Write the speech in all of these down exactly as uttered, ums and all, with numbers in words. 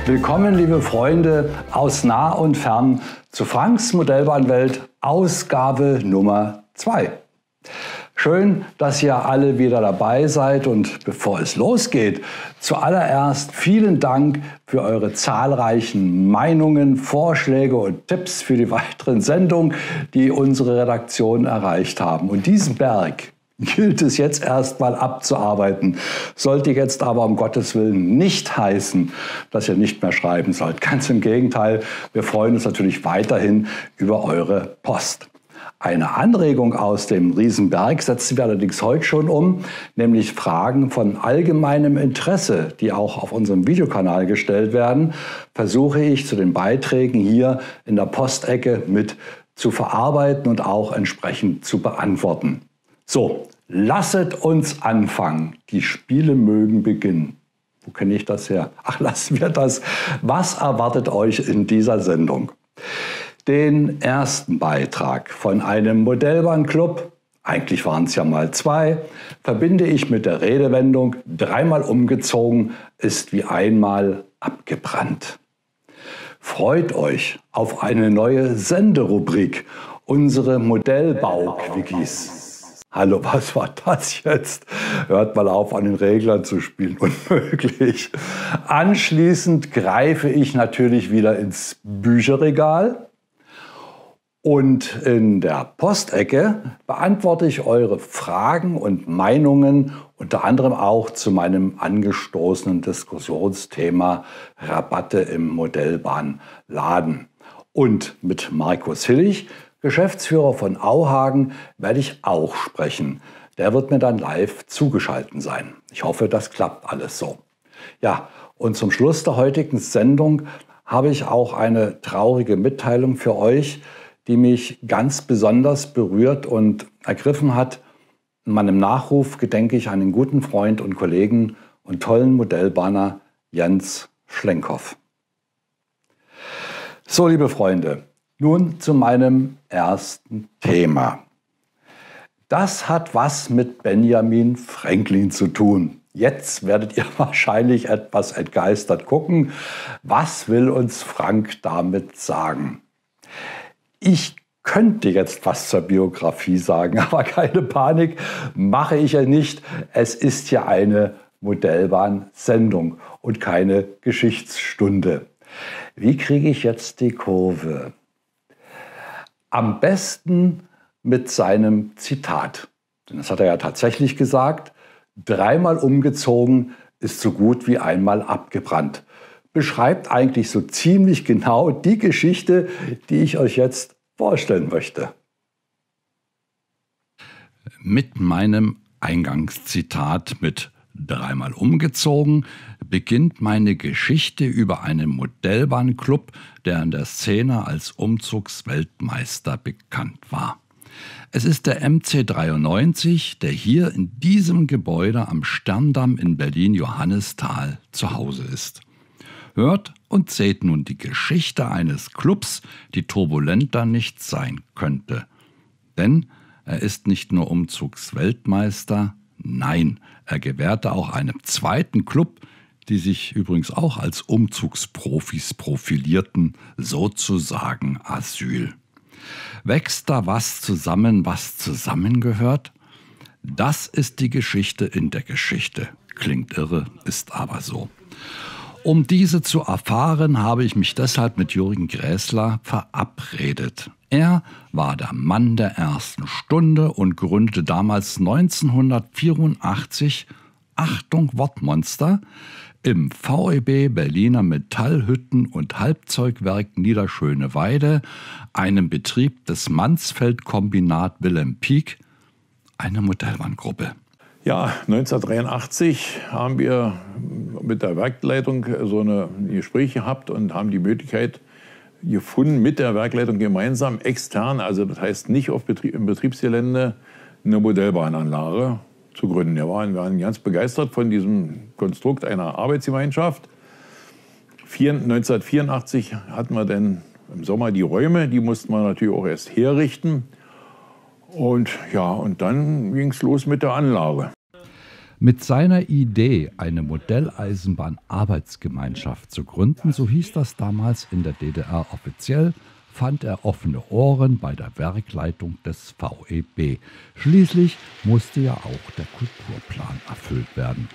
Willkommen, liebe Freunde aus nah und fern, zu Franks Modellbahnwelt, Ausgabe Nummer zwei. Schön, dass ihr alle wieder dabei seid, und bevor es losgeht, zuallererst vielen Dank für eure zahlreichen Meinungen, Vorschläge und Tipps für die weiteren Sendungen, die unsere Redaktion erreicht haben. Und diesen Berg gilt es jetzt erstmal abzuarbeiten. Sollte jetzt aber um Gottes Willen nicht heißen, dass ihr nicht mehr schreiben sollt. Ganz im Gegenteil, wir freuen uns natürlich weiterhin über eure Post. Eine Anregung aus dem Riesenberg setzen wir allerdings heute schon um, nämlich Fragen von allgemeinem Interesse, die auch auf unserem Videokanal gestellt werden, versuche ich zu den Beiträgen hier in der Postecke mit zu verarbeiten und auch entsprechend zu beantworten. So, lasset uns anfangen. Die Spiele mögen beginnen. Wo kenne ich das her? Ach, lassen wir das. Was erwartet euch in dieser Sendung? Den ersten Beitrag von einem Modellbahnclub, eigentlich waren es ja mal zwei, verbinde ich mit der Redewendung dreimal umgezogen ist wie einmal abgebrannt. Freut euch auf eine neue Senderubrik, unsere Modellbau-Quickies. Hallo, was war das jetzt? Hört mal auf, an den Reglern zu spielen. Unmöglich. Anschließend greife ich natürlich wieder ins Bücherregal. Und in der Postecke beantworte ich eure Fragen und Meinungen, unter anderem auch zu meinem angestoßenen Diskussionsthema Rabatte im Modellbahnladen. Und mit Markus Hillig, Geschäftsführer von Auhagen, werde ich auch sprechen. Der wird mir dann live zugeschaltet sein. Ich hoffe, das klappt alles so. Ja, und zum Schluss der heutigen Sendung habe ich auch eine traurige Mitteilung für euch, die mich ganz besonders berührt und ergriffen hat. In meinem Nachruf gedenke ich einen guten Freund und Kollegen und tollen Modellbahner Jens Schlenkhoff. So, liebe Freunde, nun zu meinem ersten Thema. Das hat was mit Benjamin Franklin zu tun. Jetzt werdet ihr wahrscheinlich etwas entgeistert gucken. Was will uns Frank damit sagen? Ich könnte jetzt was zur Biografie sagen, aber keine Panik, mache ich ja nicht. Es ist ja eine Modellbahn-Sendung und keine Geschichtsstunde. Wie kriege ich jetzt die Kurve? Am besten mit seinem Zitat. Denn das hat er ja tatsächlich gesagt. Dreimal umgezogen ist so gut wie einmal abgebrannt. Beschreibt eigentlich so ziemlich genau die Geschichte, die ich euch jetzt vorstellen möchte. Mit meinem Eingangszitat mit dreimal umgezogen beginnt meine Geschichte über einen Modellbahnclub, der in der Szene als Umzugsweltmeister bekannt war. Es ist der M C dreiundneunzig, der hier in diesem Gebäude am Sterndamm in Berlin-Johannisthal zu Hause ist. Hört und seht nun die Geschichte eines Clubs, die turbulenter nicht sein könnte. Denn er ist nicht nur Umzugsweltmeister, nein, er gewährte auch einem zweiten Club, die sich übrigens auch als Umzugsprofis profilierten, sozusagen Asyl. Wächst da was zusammen, was zusammengehört? Das ist die Geschichte in der Geschichte. Klingt irre, ist aber so. Um diese zu erfahren, habe ich mich deshalb mit Jürgen Gräßler verabredet. Er war der Mann der ersten Stunde und gründete damals neunzehnhundertvierundachtzig, Achtung Wortmonster, im V E B Berliner Metallhütten- und Halbzeugwerk Niederschöneweide, einem Betrieb des Mansfeld-Kombinat Wilhelm Pieck, eine Modellbahngruppe. Ja, neunzehnhundertdreiundachtzig haben wir mit der Werkleitung so eine Gespräche gehabt und haben die Möglichkeit gefunden, mit der Werkleitung gemeinsam extern, also das heißt nicht auf Betrieb, im Betriebsgelände, eine Modellbahnanlage zu gründen. Wir waren, wir waren ganz begeistert von diesem Konstrukt einer Arbeitsgemeinschaft. neunzehnhundertvierundachtzig hatten wir dann im Sommer die Räume, die mussten wir natürlich auch erst herrichten. Und ja, und dann ging es los mit der Anlage. Mit seiner Idee, eine Modelleisenbahn-Arbeitsgemeinschaft zu gründen, so hieß das damals in der D D R offiziell, fand er offene Ohren bei der Werkleitung des V E B. Schließlich musste ja auch der Kulturplan erfüllt werden.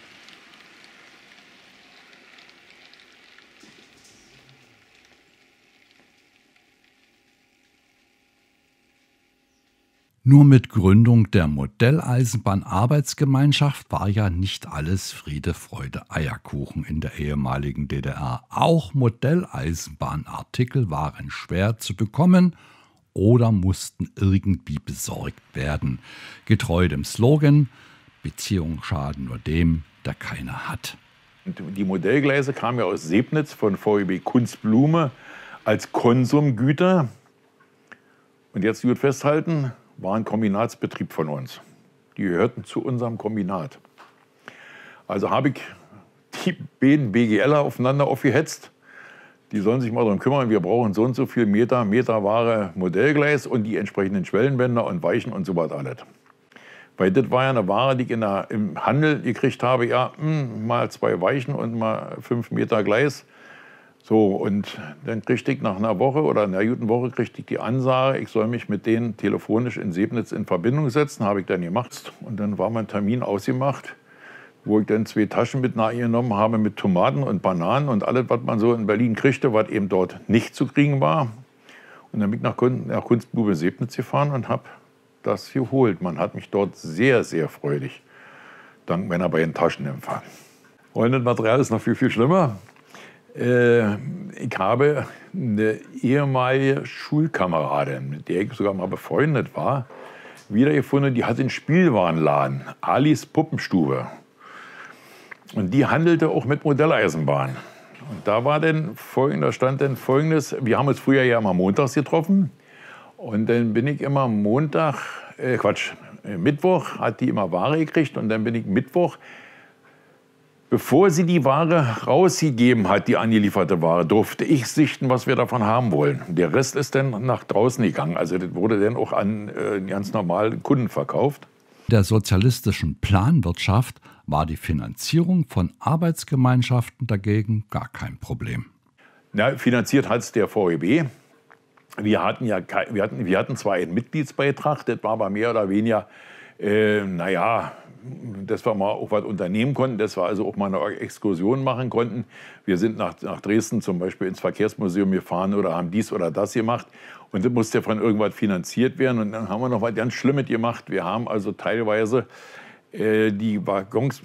Nur mit Gründung der Modelleisenbahn-Arbeitsgemeinschaft war ja nicht alles Friede, Freude, Eierkuchen in der ehemaligen D D R. Auch Modelleisenbahnartikel waren schwer zu bekommen oder mussten irgendwie besorgt werden. Getreu dem Slogan: Beziehungen schaden nur dem, der keine hat. Die Modellgleise kamen ja aus Sebnitz von V E B Kunstblume als Konsumgüter. Und jetzt gut festhalten, war ein Kombinatsbetrieb von uns. Die gehörten zu unserem Kombinat. Also habe ich die beiden BGLer aufeinander aufgehetzt. Die sollen sich mal darum kümmern, wir brauchen so und so viel Meter, Meterware Modellgleis und die entsprechenden Schwellenbänder und Weichen und so was alles. Weil das war ja eine Ware, die ich in der, im Handel gekriegt habe, ja, mh, mal zwei Weichen und mal fünf Meter Gleis. So, und dann kriegte ich nach einer Woche oder einer guten Woche kriegte ich die Ansage, ich soll mich mit denen telefonisch in Sebnitz in Verbindung setzen. Habe ich dann gemacht. Und dann war mein Termin ausgemacht, wo ich dann zwei Taschen mit nachgenommen habe mit Tomaten und Bananen und alles, was man so in Berlin kriegte, was eben dort nicht zu kriegen war. Und dann bin ich nach, nach Kunstblume Sebnitz gefahren und habe das geholt. Man hat mich dort sehr, sehr freudig dank meiner beiden Taschen empfangen. Und das Material ist noch viel, viel schlimmer. Ich habe eine ehemalige Schulkameradin, mit der ich sogar mal befreundet war, wiedergefunden. Die hatte einen Spielwarenladen, Alis Puppenstube. Und die handelte auch mit Modelleisenbahn. Und da war dann folgender, stand dann folgendes: Wir haben uns früher ja immer montags getroffen. Und dann bin ich immer Montag, äh Quatsch, Mittwoch hat die immer Ware gekriegt. Und dann bin ich Mittwoch, bevor sie die Ware rausgegeben hat, die angelieferte Ware, durfte ich sichten, was wir davon haben wollen. Der Rest ist dann nach draußen gegangen. Also das wurde dann auch an äh, ganz normalen Kunden verkauft. In der sozialistischen Planwirtschaft war die Finanzierung von Arbeitsgemeinschaften dagegen gar kein Problem. Ja, finanziert hat es der V E B. Wir hatten, ja, wir, hatten, wir hatten zwar einen Mitgliedsbeitrag, das war aber mehr oder weniger, äh, naja, dass wir mal auch was unternehmen konnten, dass wir also auch mal eine Exkursion machen konnten. Wir sind nach, nach Dresden zum Beispiel ins Verkehrsmuseum gefahren oder haben dies oder das gemacht. Und das musste von irgendwas finanziert werden. Und dann haben wir noch was ganz Schlimmes gemacht. Wir haben also teilweise äh, die Waggons,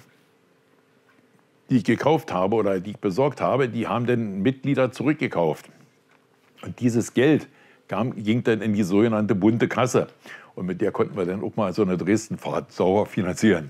die ich gekauft habe oder die ich besorgt habe, die haben dann Mitglieder zurückgekauft. Und dieses Geld kam, ging dann in die sogenannte bunte Kasse. Und mit der konnten wir dann auch mal so eine Dresdenfahrt sauber finanzieren.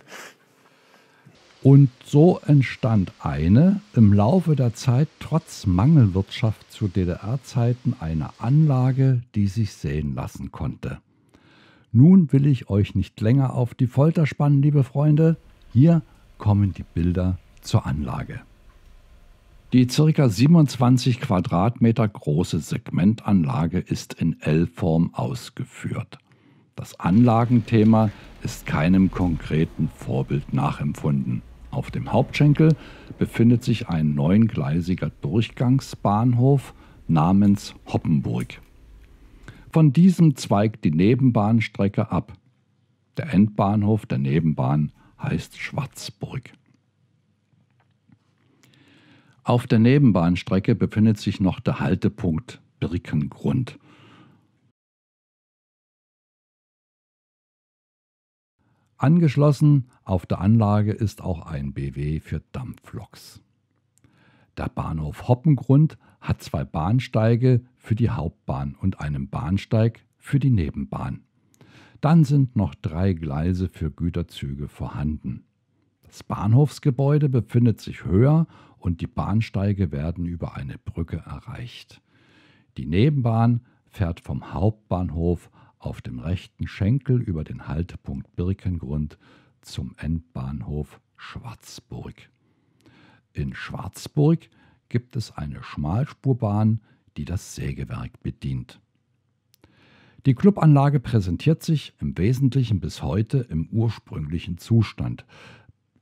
Und so entstand eine im Laufe der Zeit trotz Mangelwirtschaft zu D D R-Zeiten eine Anlage, die sich sehen lassen konnte. Nun will ich euch nicht länger auf die Folter spannen, liebe Freunde. Hier kommen die Bilder zur Anlage. Die ca. siebenundzwanzig Quadratmeter große Segmentanlage ist in L-Form ausgeführt. Das Anlagenthema ist keinem konkreten Vorbild nachempfunden. Auf dem Hauptschenkel befindet sich ein neungleisiger Durchgangsbahnhof namens Hoppenburg. Von diesem zweigt die Nebenbahnstrecke ab. Der Endbahnhof der Nebenbahn heißt Schwarzburg. Auf der Nebenbahnstrecke befindet sich noch der Haltepunkt Birkengrund. Angeschlossen auf der Anlage ist auch ein B W für Dampfloks. Der Bahnhof Hoppengrund hat zwei Bahnsteige für die Hauptbahn und einen Bahnsteig für die Nebenbahn. Dann sind noch drei Gleise für Güterzüge vorhanden. Das Bahnhofsgebäude befindet sich höher und die Bahnsteige werden über eine Brücke erreicht. Die Nebenbahn fährt vom Hauptbahnhof auf dem rechten Schenkel über den Haltepunkt Birkengrund zum Endbahnhof Schwarzburg. In Schwarzburg gibt es eine Schmalspurbahn, die das Sägewerk bedient. Die Clubanlage präsentiert sich im Wesentlichen bis heute im ursprünglichen Zustand.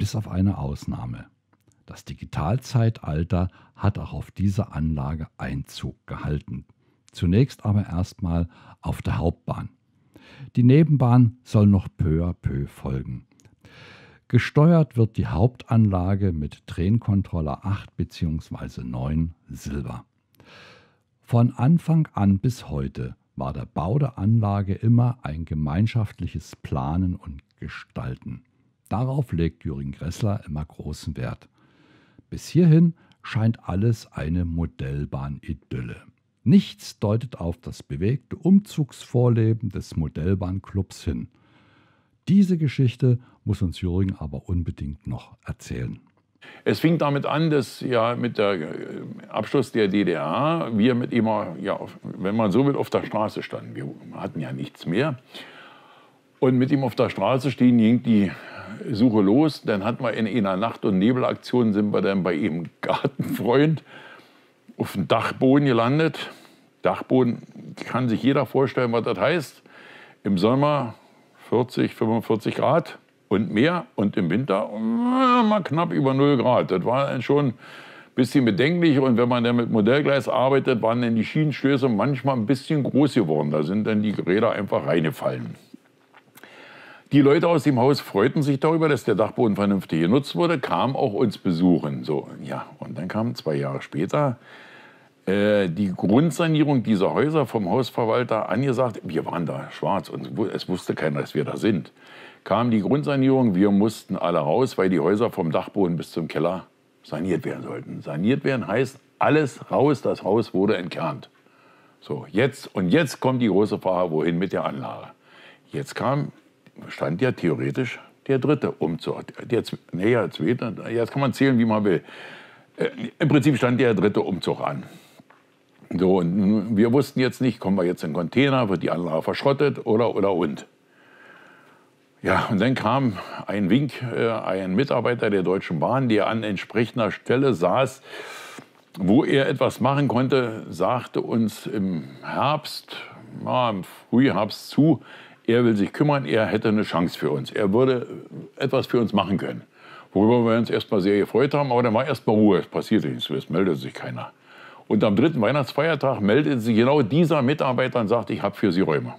bis auf eine Ausnahme. Das Digitalzeitalter hat auch auf diese Anlage Einzug gehalten. Zunächst aber erstmal auf der Hauptbahn. Die Nebenbahn soll noch peu à peu folgen. Gesteuert wird die Hauptanlage mit Train-Controller acht bzw. neun Silber. Von Anfang an bis heute war der Bau der Anlage immer ein gemeinschaftliches Planen und Gestalten. Darauf legt Jürgen Gressler immer großen Wert. Bis hierhin scheint alles eine Modellbahn-Idylle. Nichts deutet auf das bewegte Umzugsvorleben des Modellbahnclubs hin. Diese Geschichte muss uns Jürgen aber unbedingt noch erzählen. Es fing damit an, dass ja mit dem Abschluss der D D R wir mit ihm, ja, wenn man so will, auf der Straße standen. Wir hatten ja nichts mehr. Und mit ihm auf der Straße stehen, ging die Suche los. Dann hatten wir in einer Nacht- und Nebelaktion, sind wir dann bei ihm Gartenfreund auf dem Dachboden gelandet. Dachboden kann sich jeder vorstellen, was das heißt. Im Sommer vierzig, fünfundvierzig Grad und mehr und im Winter mal knapp über null Grad. Das war dann schon ein bisschen bedenklich. Und wenn man dann mit Modellgleis arbeitet, waren dann die Schienenstöße manchmal ein bisschen groß geworden. Da sind dann die Räder einfach reingefallen. Die Leute aus dem Haus freuten sich darüber, dass der Dachboden vernünftig genutzt wurde, kamen auch uns besuchen. So, ja, und dann kam zwei Jahre später äh, die Grundsanierung dieser Häuser vom Hausverwalter angesagt. Wir waren da schwarz und es wusste keiner, dass wir da sind. Kam die Grundsanierung, wir mussten alle raus, weil die Häuser vom Dachboden bis zum Keller saniert werden sollten. Saniert werden heißt, alles raus, das Haus wurde entkernt. So, jetzt, und jetzt kommt die große Frage, wohin mit der Anlage? Jetzt kam, stand ja theoretisch der dritte Umzug. Der, nee, der zweite, jetzt kann man zählen, wie man will. Äh, Im Prinzip stand der dritte Umzug an. So, und wir wussten jetzt nicht, kommen wir jetzt in den Container, wird die Anlage verschrottet oder, oder und. Ja, und dann kam ein Wink, äh, ein Mitarbeiter der Deutschen Bahn, der an entsprechender Stelle saß, wo er etwas machen konnte, sagte uns im Herbst, ja, im Frühherbst zu, er will sich kümmern, er hätte eine Chance für uns. Er würde etwas für uns machen können. Worüber wir uns erstmal sehr gefreut haben, aber dann war erstmal Ruhe, es passierte nichts, es meldete sich keiner. Und am dritten Weihnachtsfeiertag meldete sich genau dieser Mitarbeiter und sagte, ich habe für Sie Räume.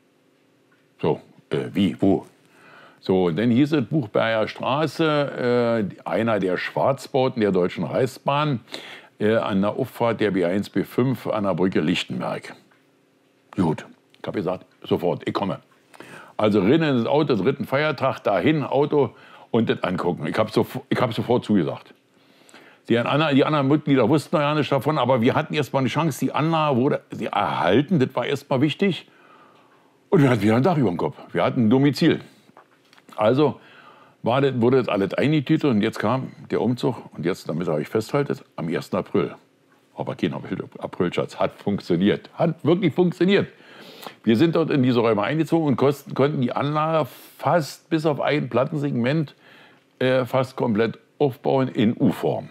So, äh, wie, wo? So, und dann hieß es Buchberger Straße, äh, einer der Schwarzbauten der Deutschen Reichsbahn, äh, an der Auffahrt der B eins, B fünf an der Brücke Lichtenberg. Gut, ich habe gesagt, sofort, ich komme. Also rein in das Auto, dritten Feiertag, dahin, Auto und das angucken. Ich habe sofort, ich hab sofort zugesagt. Die anderen, die anderen Mitglieder wussten noch ja nicht davon, aber wir hatten erst mal eine Chance, die Anlage wurde sie erhalten, das war erst mal wichtig. Und wir hatten wieder ein Dach über dem Kopf, wir hatten ein Domizil. Also war das, wurde das alles eingetütet und jetzt kam der Umzug und jetzt, damit habe ich festhalten, am ersten April. Aber kein Aprilschatz, hat funktioniert, hat wirklich funktioniert. Wir sind dort in diese Räume eingezogen und kosten, konnten die Anlage fast bis auf ein Plattensegment äh, fast komplett aufbauen in U-Form.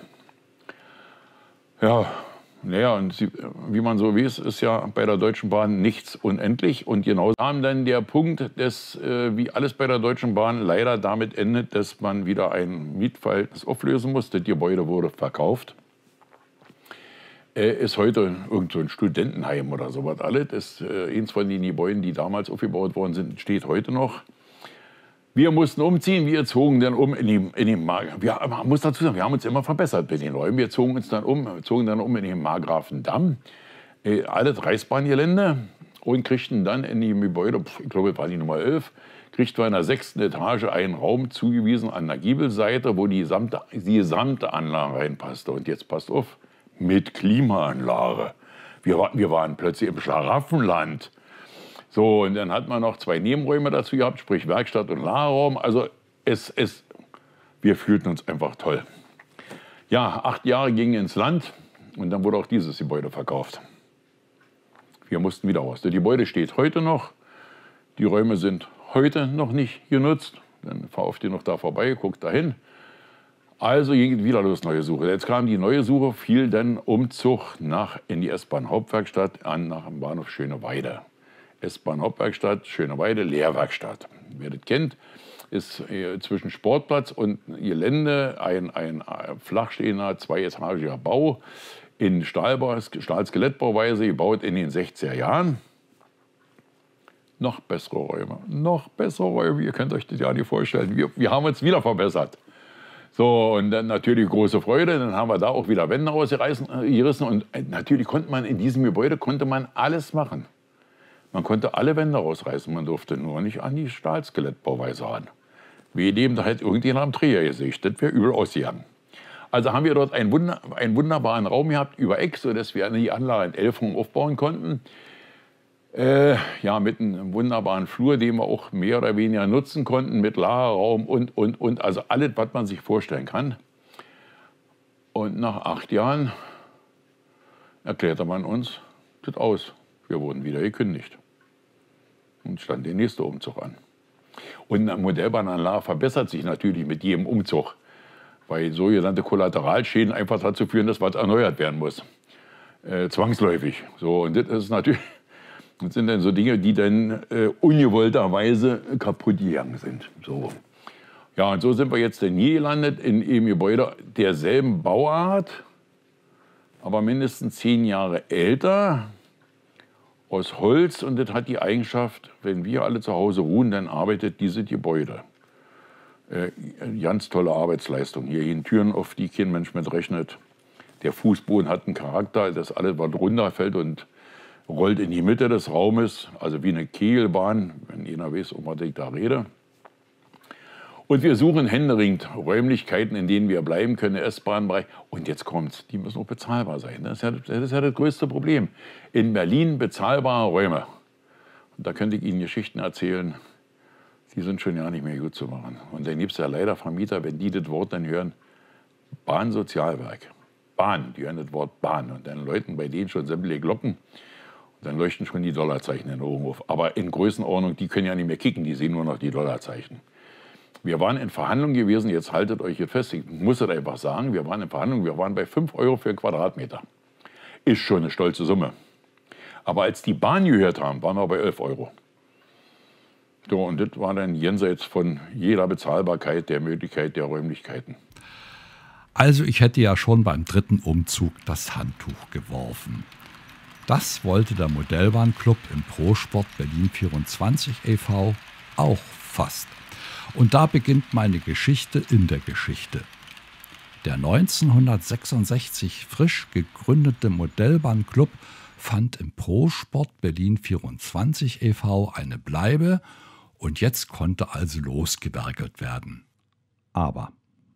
Ja, naja, und sie, wie man so weiß, ist ja bei der Deutschen Bahn nichts unendlich. Und genau kam dann der Punkt, dass, äh, wie alles bei der Deutschen Bahn leider damit endet, dass man wieder ein Mietverhältnis auflösen muss. Das Gebäude wurde verkauft. Äh, ist heute irgend so ein Studentenheim oder sowas alles. Das, äh, eins von den Gebäuden, die damals aufgebaut worden sind, steht heute noch. Wir mussten umziehen, wir zogen dann um in den, in den Mar wir, man muss dazu sagen, wir haben uns immer verbessert mit den Räumen. Wir zogen uns dann um, zogen dann um in den Markgrafendamm, äh, alles Reichsbahngelände und kriegten dann in dem Gebäude, ich glaube, das war die Nummer elf, kriegten wir in der sechsten Etage einen Raum zugewiesen an der Giebelseite, wo die gesamte, die gesamte Anlage reinpasste. Und jetzt passt auf, mit Klimaanlage. Wir, wir waren plötzlich im Schlaraffenland. So, und dann hat man noch zwei Nebenräume dazu gehabt, sprich Werkstatt und Lagerraum. Also es, es, wir fühlten uns einfach toll. Ja, acht Jahre gingen ins Land und dann wurde auch dieses Gebäude verkauft. Wir mussten wieder raus. Das Gebäude steht heute noch. Die Räume sind heute noch nicht genutzt. Dann fahr auf die noch da vorbei, guck dahin. Also ging wieder los, neue Suche. Jetzt kam die neue Suche, fiel dann Umzug nach, in die S-Bahn-Hauptwerkstatt an, nach dem Bahnhof Schöneweide. S-Bahn-Hauptwerkstatt, Schöneweide, Lehrwerkstatt. Wer das kennt, ist zwischen Sportplatz und Gelände ein, ein flachstehender, zweietagiger Bau in Stahl-Skelettbauweise, gebaut in den sechziger Jahren. Noch bessere Räume, noch bessere Räume, ihr könnt euch das ja nicht vorstellen. Wir, wir haben uns wieder verbessert. So, und dann natürlich große Freude, dann haben wir da auch wieder Wände rausgerissen und natürlich konnte man in diesem Gebäude konnte man alles machen. Man konnte alle Wände rausreißen, man durfte nur nicht an die Stahlskelettbauweise ran. Wie dem, da hätte irgendjemand am Dreher gesicht, das wäre übel ausgegangen. Also haben wir dort einen, Wunder, einen wunderbaren Raum gehabt über Eck, sodass wir die Anlage in Elfung aufbauen konnten. Äh, ja, mit einem wunderbaren Flur, den wir auch mehr oder weniger nutzen konnten, mit Lagerraum und, und, und, also alles, was man sich vorstellen kann. Und nach acht Jahren erklärte man uns das aus. Wir wurden wieder gekündigt. Und stand der nächste Umzug an. Und eine Modellbahnanlage verbessert sich natürlich mit jedem Umzug, weil sogenannte Kollateralschäden einfach dazu führen, dass was erneuert werden muss. Äh, zwangsläufig. So, und das ist natürlich... Das sind dann so Dinge, die dann äh, ungewollterweise kaputt gegangen sind. So. Ja, und so sind wir jetzt dann hier gelandet in einem Gebäude derselben Bauart, aber mindestens zehn Jahre älter, aus Holz. Und das hat die Eigenschaft, wenn wir alle zu Hause ruhen, dann arbeitet dieses Gebäude. Äh, ganz tolle Arbeitsleistung. Hier gehen Türen auf, die kein Mensch mit rechnet. Der Fußboden hat einen Charakter, dass alles, was runterfällt und rollt in die Mitte des Raumes, also wie eine Kegelbahn, wenn jeder weiß, um was ich da rede. Und wir suchen händeringend Räumlichkeiten, in denen wir bleiben können, S-Bahn-Bereich. Und jetzt kommt's, die müssen auch bezahlbar sein. Das ist, ja, das ist ja das größte Problem. In Berlin bezahlbare Räume. Und da könnte ich Ihnen Geschichten erzählen, die sind schon ja nicht mehr gut zu machen. Und dann gibt es ja leider Vermieter, wenn die das Wort dann hören, Bahnsozialwerk. Bahn, die hören das Wort Bahn. Und dann läuten bei denen schon sämtliche Glocken. Dann leuchten schon die Dollarzeichen in oben auf. Aber in Größenordnung, die können ja nicht mehr kicken, die sehen nur noch die Dollarzeichen. Wir waren in Verhandlungen gewesen, jetzt haltet euch hier fest, ich muss es einfach sagen, wir waren in Verhandlungen, wir waren bei fünf Euro für einen Quadratmeter. Ist schon eine stolze Summe. Aber als die Bahn gehört haben, waren wir bei elf Euro. So, und das war dann jenseits von jeder Bezahlbarkeit, der Möglichkeit der Räumlichkeiten. Also ich hätte ja schon beim dritten Umzug das Handtuch geworfen. Das wollte der Modellbahnclub im Prosport Berlin vierundzwanzig e V auch fast. Und da beginnt meine Geschichte in der Geschichte. Der neunzehnhundertsechsundsechzig frisch gegründete Modellbahnclub fand im Prosport Berlin vierundzwanzig e V eine Bleibe und jetzt konnte also losgewerkelt werden. Aber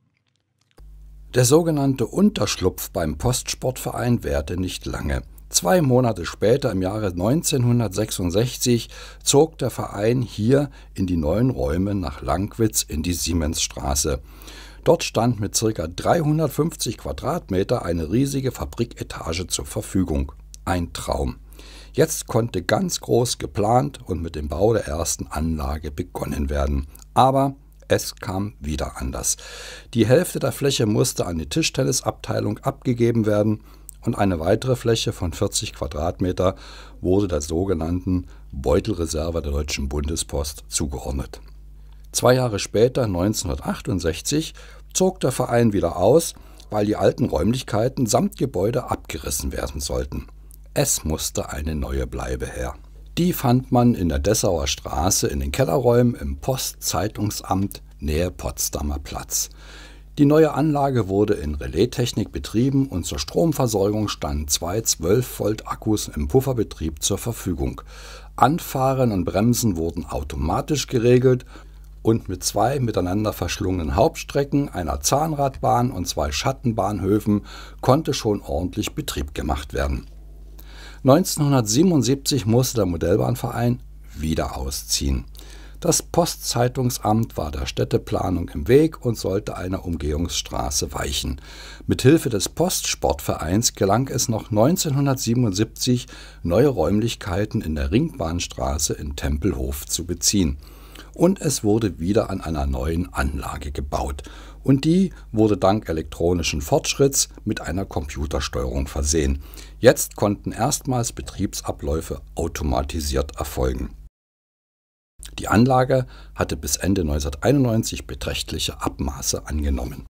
der sogenannte Unterschlupf beim Postsportverein währte nicht lange. Zwei Monate später, im Jahre neunzehnhundertsechsundsechzig, zog der Verein hier in die neuen Räume nach Langwitz in die Siemensstraße. Dort stand mit ca. dreihundertfünfzig Quadratmeter eine riesige Fabriketage zur Verfügung. Ein Traum. Jetzt konnte ganz groß geplant und mit dem Bau der ersten Anlage begonnen werden. Aber es kam wieder anders. Die Hälfte der Fläche musste an die Tischtennisabteilung abgegeben werden und eine weitere Fläche von vierzig Quadratmeter wurde der sogenannten Beutelreserve der Deutschen Bundespost zugeordnet. Zwei Jahre später, neunzehnhundertachtundsechzig, zog der Verein wieder aus, weil die alten Räumlichkeiten samt Gebäude abgerissen werden sollten. Es musste eine neue Bleibe her. Die fand man in der Dessauer Straße in den Kellerräumen im Postzeitungsamt nähe Potsdamer Platz. Die neue Anlage wurde in Relaistechnik betrieben und zur Stromversorgung standen zwei zwölf Volt Akkus im Pufferbetrieb zur Verfügung. Anfahren und Bremsen wurden automatisch geregelt und mit zwei miteinander verschlungenen Hauptstrecken, einer Zahnradbahn und zwei Schattenbahnhöfen konnte schon ordentlich Betrieb gemacht werden. neunzehnhundertsiebenundsiebzig musste der Modellbahnverein wieder ausziehen. Das Postzeitungsamt war der Städteplanung im Weg und sollte einer Umgehungsstraße weichen. Mithilfe des Postsportvereins gelang es noch neunzehnhundertsiebenundsiebzig, neue Ringbahnstraße in der Ringbahnstraße in Tempelhof zu beziehen. und es wurde wieder an einer neuen Anlage gebaut. Und die wurde dank elektronischen Fortschritts mit einer Computersteuerung versehen. Jetzt konnten erstmals Betriebsabläufe automatisiert erfolgen. Die Anlage hatte bis Ende neunzehnhunderteinundneunzig beträchtliche Abmaße angenommen.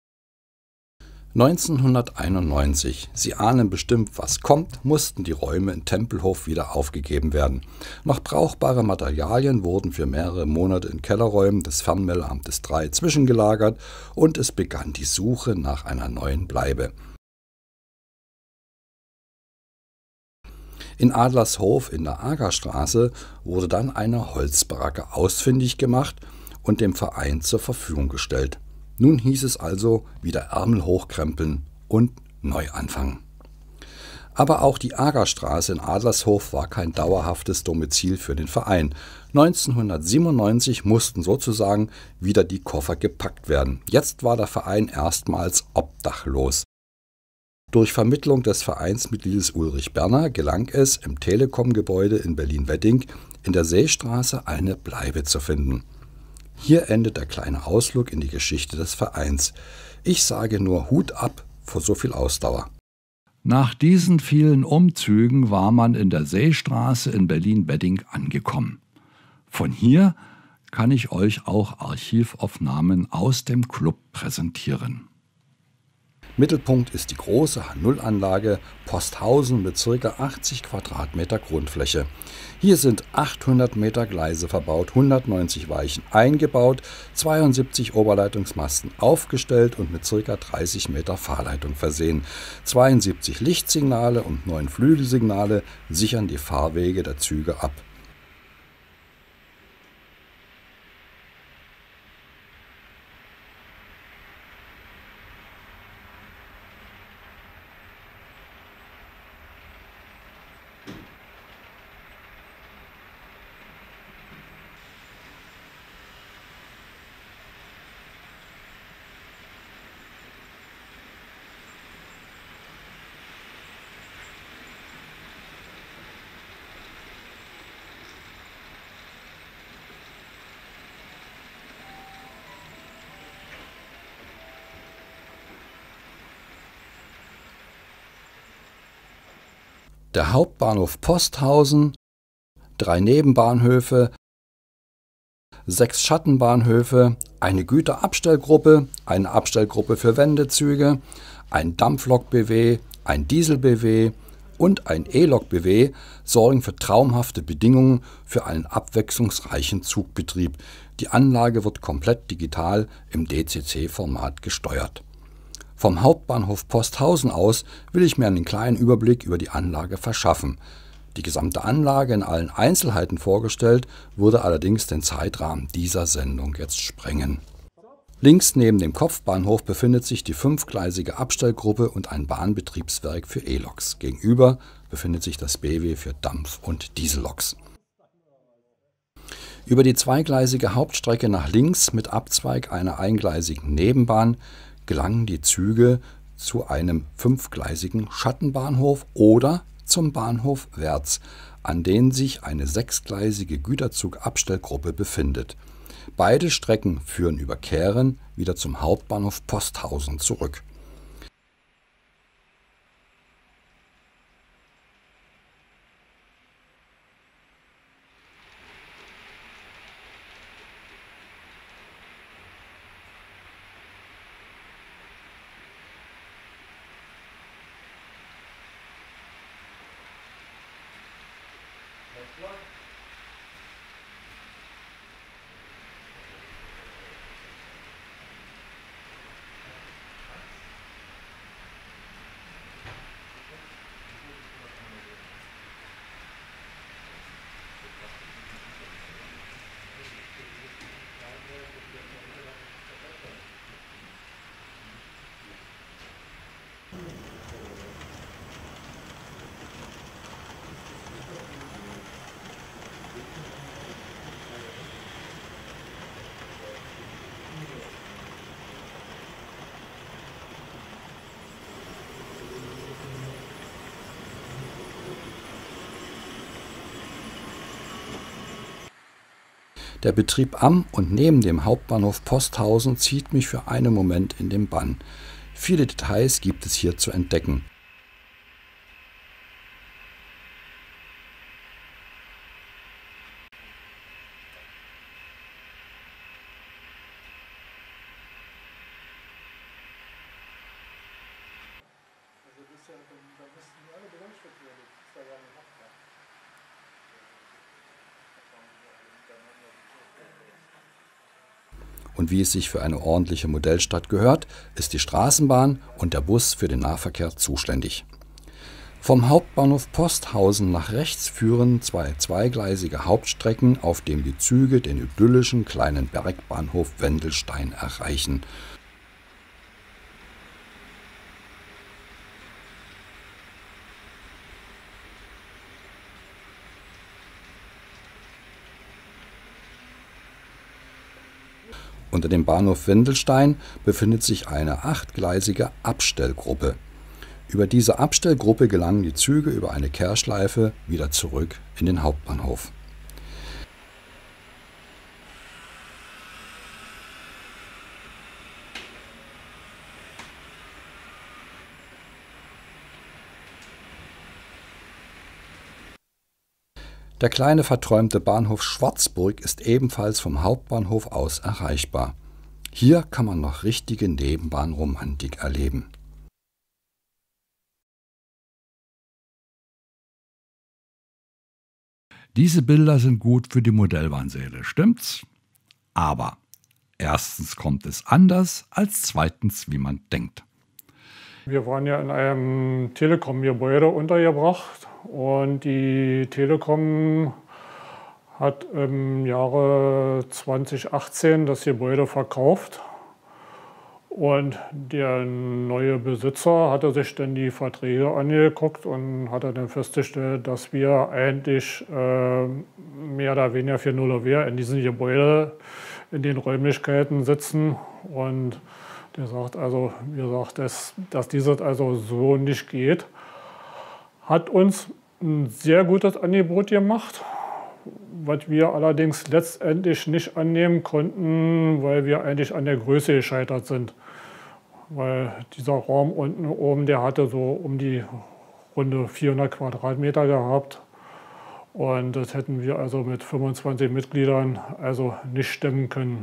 neunzehnhunderteinundneunzig, Sie ahnen bestimmt, was kommt, mussten die Räume in Tempelhof wieder aufgegeben werden. Noch brauchbare Materialien wurden für mehrere Monate in Kellerräumen des Fernmeldeamtes drei zwischengelagert und es begann die Suche nach einer neuen Bleibe. In Adlershof in der Agerstraße wurde dann eine Holzbaracke ausfindig gemacht und dem Verein zur Verfügung gestellt. Nun hieß es also wieder Ärmel hochkrempeln und neu anfangen. Aber auch die Agerstraße in Adlershof war kein dauerhaftes Domizil für den Verein. neunzehnhundertsiebenundneunzig mussten sozusagen wieder die Koffer gepackt werden. Jetzt war der Verein erstmals obdachlos. Durch Vermittlung des Vereinsmitgliedes Ulrich Berner gelang es, im Telekom-Gebäude in Berlin-Wedding in der Seestraße eine Bleibe zu finden. Hier endet der kleine Ausflug in die Geschichte des Vereins. Ich sage nur Hut ab vor so viel Ausdauer. Nach diesen vielen Umzügen war man in der Seestraße in Berlin-Wedding angekommen. Von hier kann ich euch auch Archivaufnahmen aus dem Club präsentieren. Mittelpunkt ist die große H null Anlage Posthausen mit ca. achtzig Quadratmeter Grundfläche. Hier sind achthundert Meter Gleise verbaut, hundertneunzig Weichen eingebaut, zweiundsiebzig Oberleitungsmasten aufgestellt und mit ca. dreißig Meter Fahrleitung versehen. zweiundsiebzig Lichtsignale und neun Flügelsignale sichern die Fahrwege der Züge ab. Der Hauptbahnhof Posthausen, drei Nebenbahnhöfe, sechs Schattenbahnhöfe, eine Güterabstellgruppe, eine Abstellgruppe für Wendezüge, ein Dampflok-B W, ein Diesel-B W und ein E-Lok-B W sorgen für traumhafte Bedingungen für einen abwechslungsreichen Zugbetrieb. Die Anlage wird komplett digital im D C C-Format gesteuert. Vom Hauptbahnhof Posthausen aus will ich mir einen kleinen Überblick über die Anlage verschaffen. Die gesamte Anlage in allen Einzelheiten vorgestellt, würde allerdings den Zeitrahmen dieser Sendung jetzt sprengen. Links neben dem Kopfbahnhof befindet sich die fünfgleisige Abstellgruppe und ein Bahnbetriebswerk für E-Loks. Gegenüber befindet sich das B W für Dampf- und Dieselloks. Über die zweigleisige Hauptstrecke nach links mit Abzweig einer eingleisigen Nebenbahn gelangen die Züge zu einem fünfgleisigen Schattenbahnhof oder zum Bahnhof Wärts, an dem sich eine sechsgleisige Güterzugabstellgruppe befindet. Beide Strecken führen über Kähren wieder zum Hauptbahnhof Posthausen zurück. Der Betrieb am und neben dem Hauptbahnhof Posthausen zieht mich für einen Moment in den Bann. Viele Details gibt es hier zu entdecken. Und wie es sich für eine ordentliche Modellstadt gehört, ist die Straßenbahn und der Bus für den Nahverkehr zuständig. Vom Hauptbahnhof Posthausen nach rechts führen zwei zweigleisige Hauptstrecken, auf denen die Züge den idyllischen kleinen Bergbahnhof Wendelstein erreichen. Unter dem Bahnhof Wendelstein befindet sich eine achtgleisige Abstellgruppe. Über diese Abstellgruppe gelangen die Züge über eine Kehrschleife wieder zurück in den Hauptbahnhof. Der kleine verträumte Bahnhof Schwarzburg ist ebenfalls vom Hauptbahnhof aus erreichbar. Hier kann man noch richtige Nebenbahnromantik erleben. Diese Bilder sind gut für die Modellbahnseele, stimmt's? Aber erstens kommt es anders als zweitens, wie man denkt. Wir waren ja in einem Telekom-Gebäude untergebracht und die Telekom hat im Jahre zweitausendachtzehn das Gebäude verkauft. Und der neue Besitzer hatte sich dann die Verträge angeguckt und hatte dann festgestellt, dass wir eigentlich äh, mehr oder weniger für null Wehr in diesem Gebäude, in den Räumlichkeiten sitzen. Und der sagt also, wir sagt, dass, dass dieses also so nicht geht. Hat uns ein sehr gutes Angebot gemacht, was wir allerdings letztendlich nicht annehmen konnten, weil wir eigentlich an der Größe gescheitert sind. Weil dieser Raum unten oben, der hatte so um die runde vierhundert Quadratmeter gehabt. Und das hätten wir also mit fünfundzwanzig Mitgliedern also nicht stemmen können.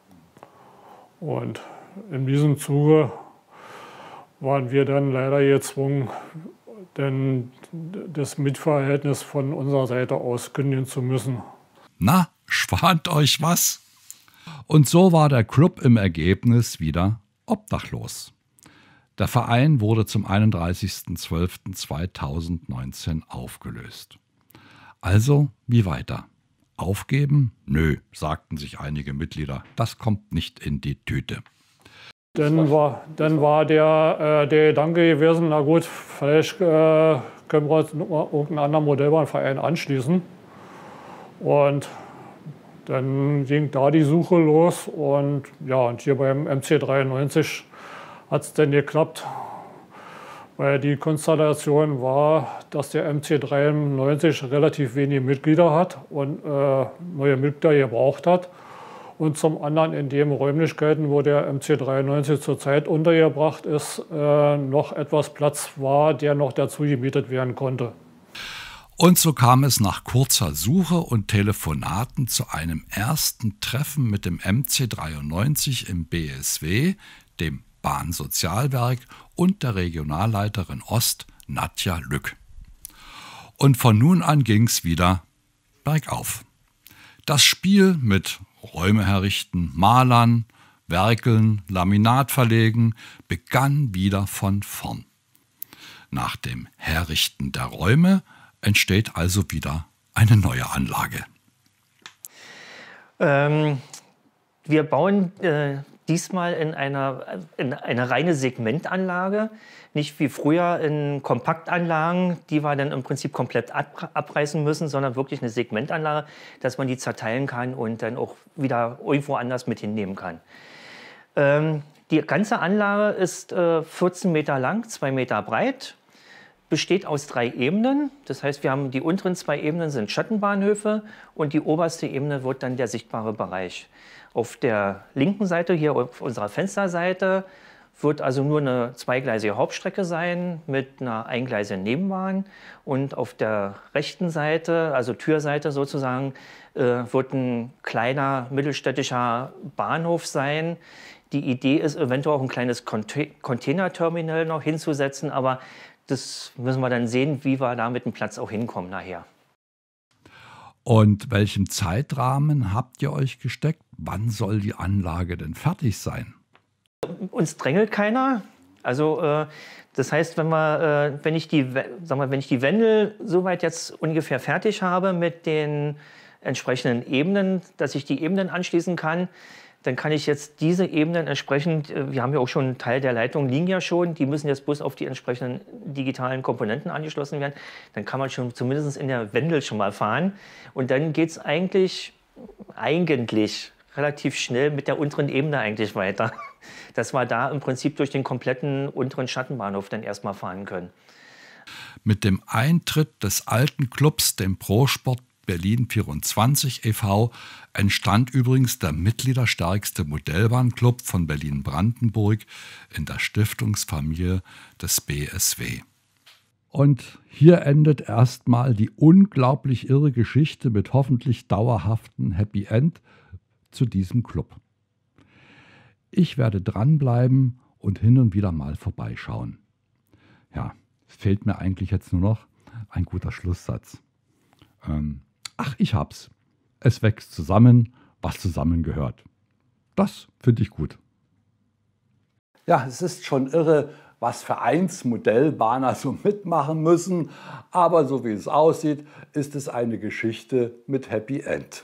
Und in diesem Zuge waren wir dann leider gezwungen, denn das Mietverhältnis von unserer Seite aus kündigen zu müssen. Na, schwant euch was? Und so war der Club im Ergebnis wieder obdachlos. Der Verein wurde zum einunddreißigsten zwölften zweitausendneunzehn aufgelöst. Also, wie weiter? Aufgeben? Nö, sagten sich einige Mitglieder, das kommt nicht in die Tüte. Dann war, dann war der, äh, der Gedanke gewesen, na gut, vielleicht äh, können wir uns noch irgendeinen anderen Modellbahnverein anschließen. Und dann ging da die Suche los und ja, und hier beim M C dreiundneunzig hat es dann geklappt. Weil die Konstellation war, dass der M C dreiundneunzig relativ wenige Mitglieder hat und äh, neue Mitglieder gebraucht hat. Und zum anderen in den Räumlichkeiten, wo der M C dreiundneunzig zurzeit untergebracht ist, äh, noch etwas Platz war, der noch dazu gemietet werden konnte. Und so kam es nach kurzer Suche und Telefonaten zu einem ersten Treffen mit dem M C dreiundneunzig im B S W, dem Bahnsozialwerk und der Regionalleiterin Ost, Nadja Lück. Und von nun an ging's wieder bergauf. Das Spiel mit Räume herrichten, Malern, Werkeln, Laminat verlegen begann wieder von vorn. Nach dem Herrichten der Räume entsteht also wieder eine neue Anlage. Ähm, wir bauen äh, diesmal in einer, in eine reine Segmentanlage, nicht wie früher in Kompaktanlagen, die wir dann im Prinzip komplett ab, abreißen müssen, sondern wirklich eine Segmentanlage, dass man die zerteilen kann und dann auch wieder irgendwo anders mit hinnehmen kann. Ähm, die ganze Anlage ist äh, vierzehn Meter lang, zwei Meter breit. besteht aus drei Ebenen. Das heißt, wir haben die unteren zwei Ebenen sind Schattenbahnhöfe und die oberste Ebene wird dann der sichtbare Bereich. Auf der linken Seite, hier auf unserer Fensterseite, wird also nur eine zweigleisige Hauptstrecke sein mit einer eingleisigen Nebenbahn. Und auf der rechten Seite, also Türseite sozusagen, äh, wird ein kleiner mittelstädtischer Bahnhof sein. Die Idee ist, eventuell auch ein kleines Conte- Containerterminal noch hinzusetzen, aber das müssen wir dann sehen, wie wir da mit dem Platz auch hinkommen nachher. Und welchem Zeitrahmen habt ihr euch gesteckt? Wann soll die Anlage denn fertig sein? Uns drängelt keiner. Also äh, das heißt, wenn, wir, äh, wenn, ich die, sagen wir, wenn ich die Wendel soweit jetzt ungefähr fertig habe mit den entsprechenden Ebenen, dass ich die Ebenen anschließen kann, dann kann ich jetzt diese Ebenen entsprechend, äh, wir haben ja auch schon einen Teil der Leitung liegen ja schon, die müssen jetzt bloß auf die entsprechenden digitalen Komponenten angeschlossen werden. Dann kann man schon zumindest in der Wendel schon mal fahren. Und dann geht es eigentlich, eigentlich relativ schnell mit der unteren Ebene eigentlich weiter. Dass wir da im Prinzip durch den kompletten unteren Schattenbahnhof dann erstmal fahren können. Mit dem Eintritt des alten Clubs, dem Prosport Berlin vierundzwanzig e V, entstand übrigens der mitgliederstärkste Modellbahnclub von Berlin-Brandenburg in der Stiftungsfamilie des B S W. Und hier endet erstmal die unglaublich irre Geschichte mit hoffentlich dauerhaften Happy End zu diesem Club. Ich werde dranbleiben und hin und wieder mal vorbeischauen. Ja, es fehlt mir eigentlich jetzt nur noch ein guter Schlusssatz. Ähm, ach, ich hab's. Es wächst zusammen, was zusammengehört. Das finde ich gut. Ja, es ist schon irre, was Vereinsmodellbahner so mitmachen müssen. Aber so wie es aussieht, ist es eine Geschichte mit Happy End.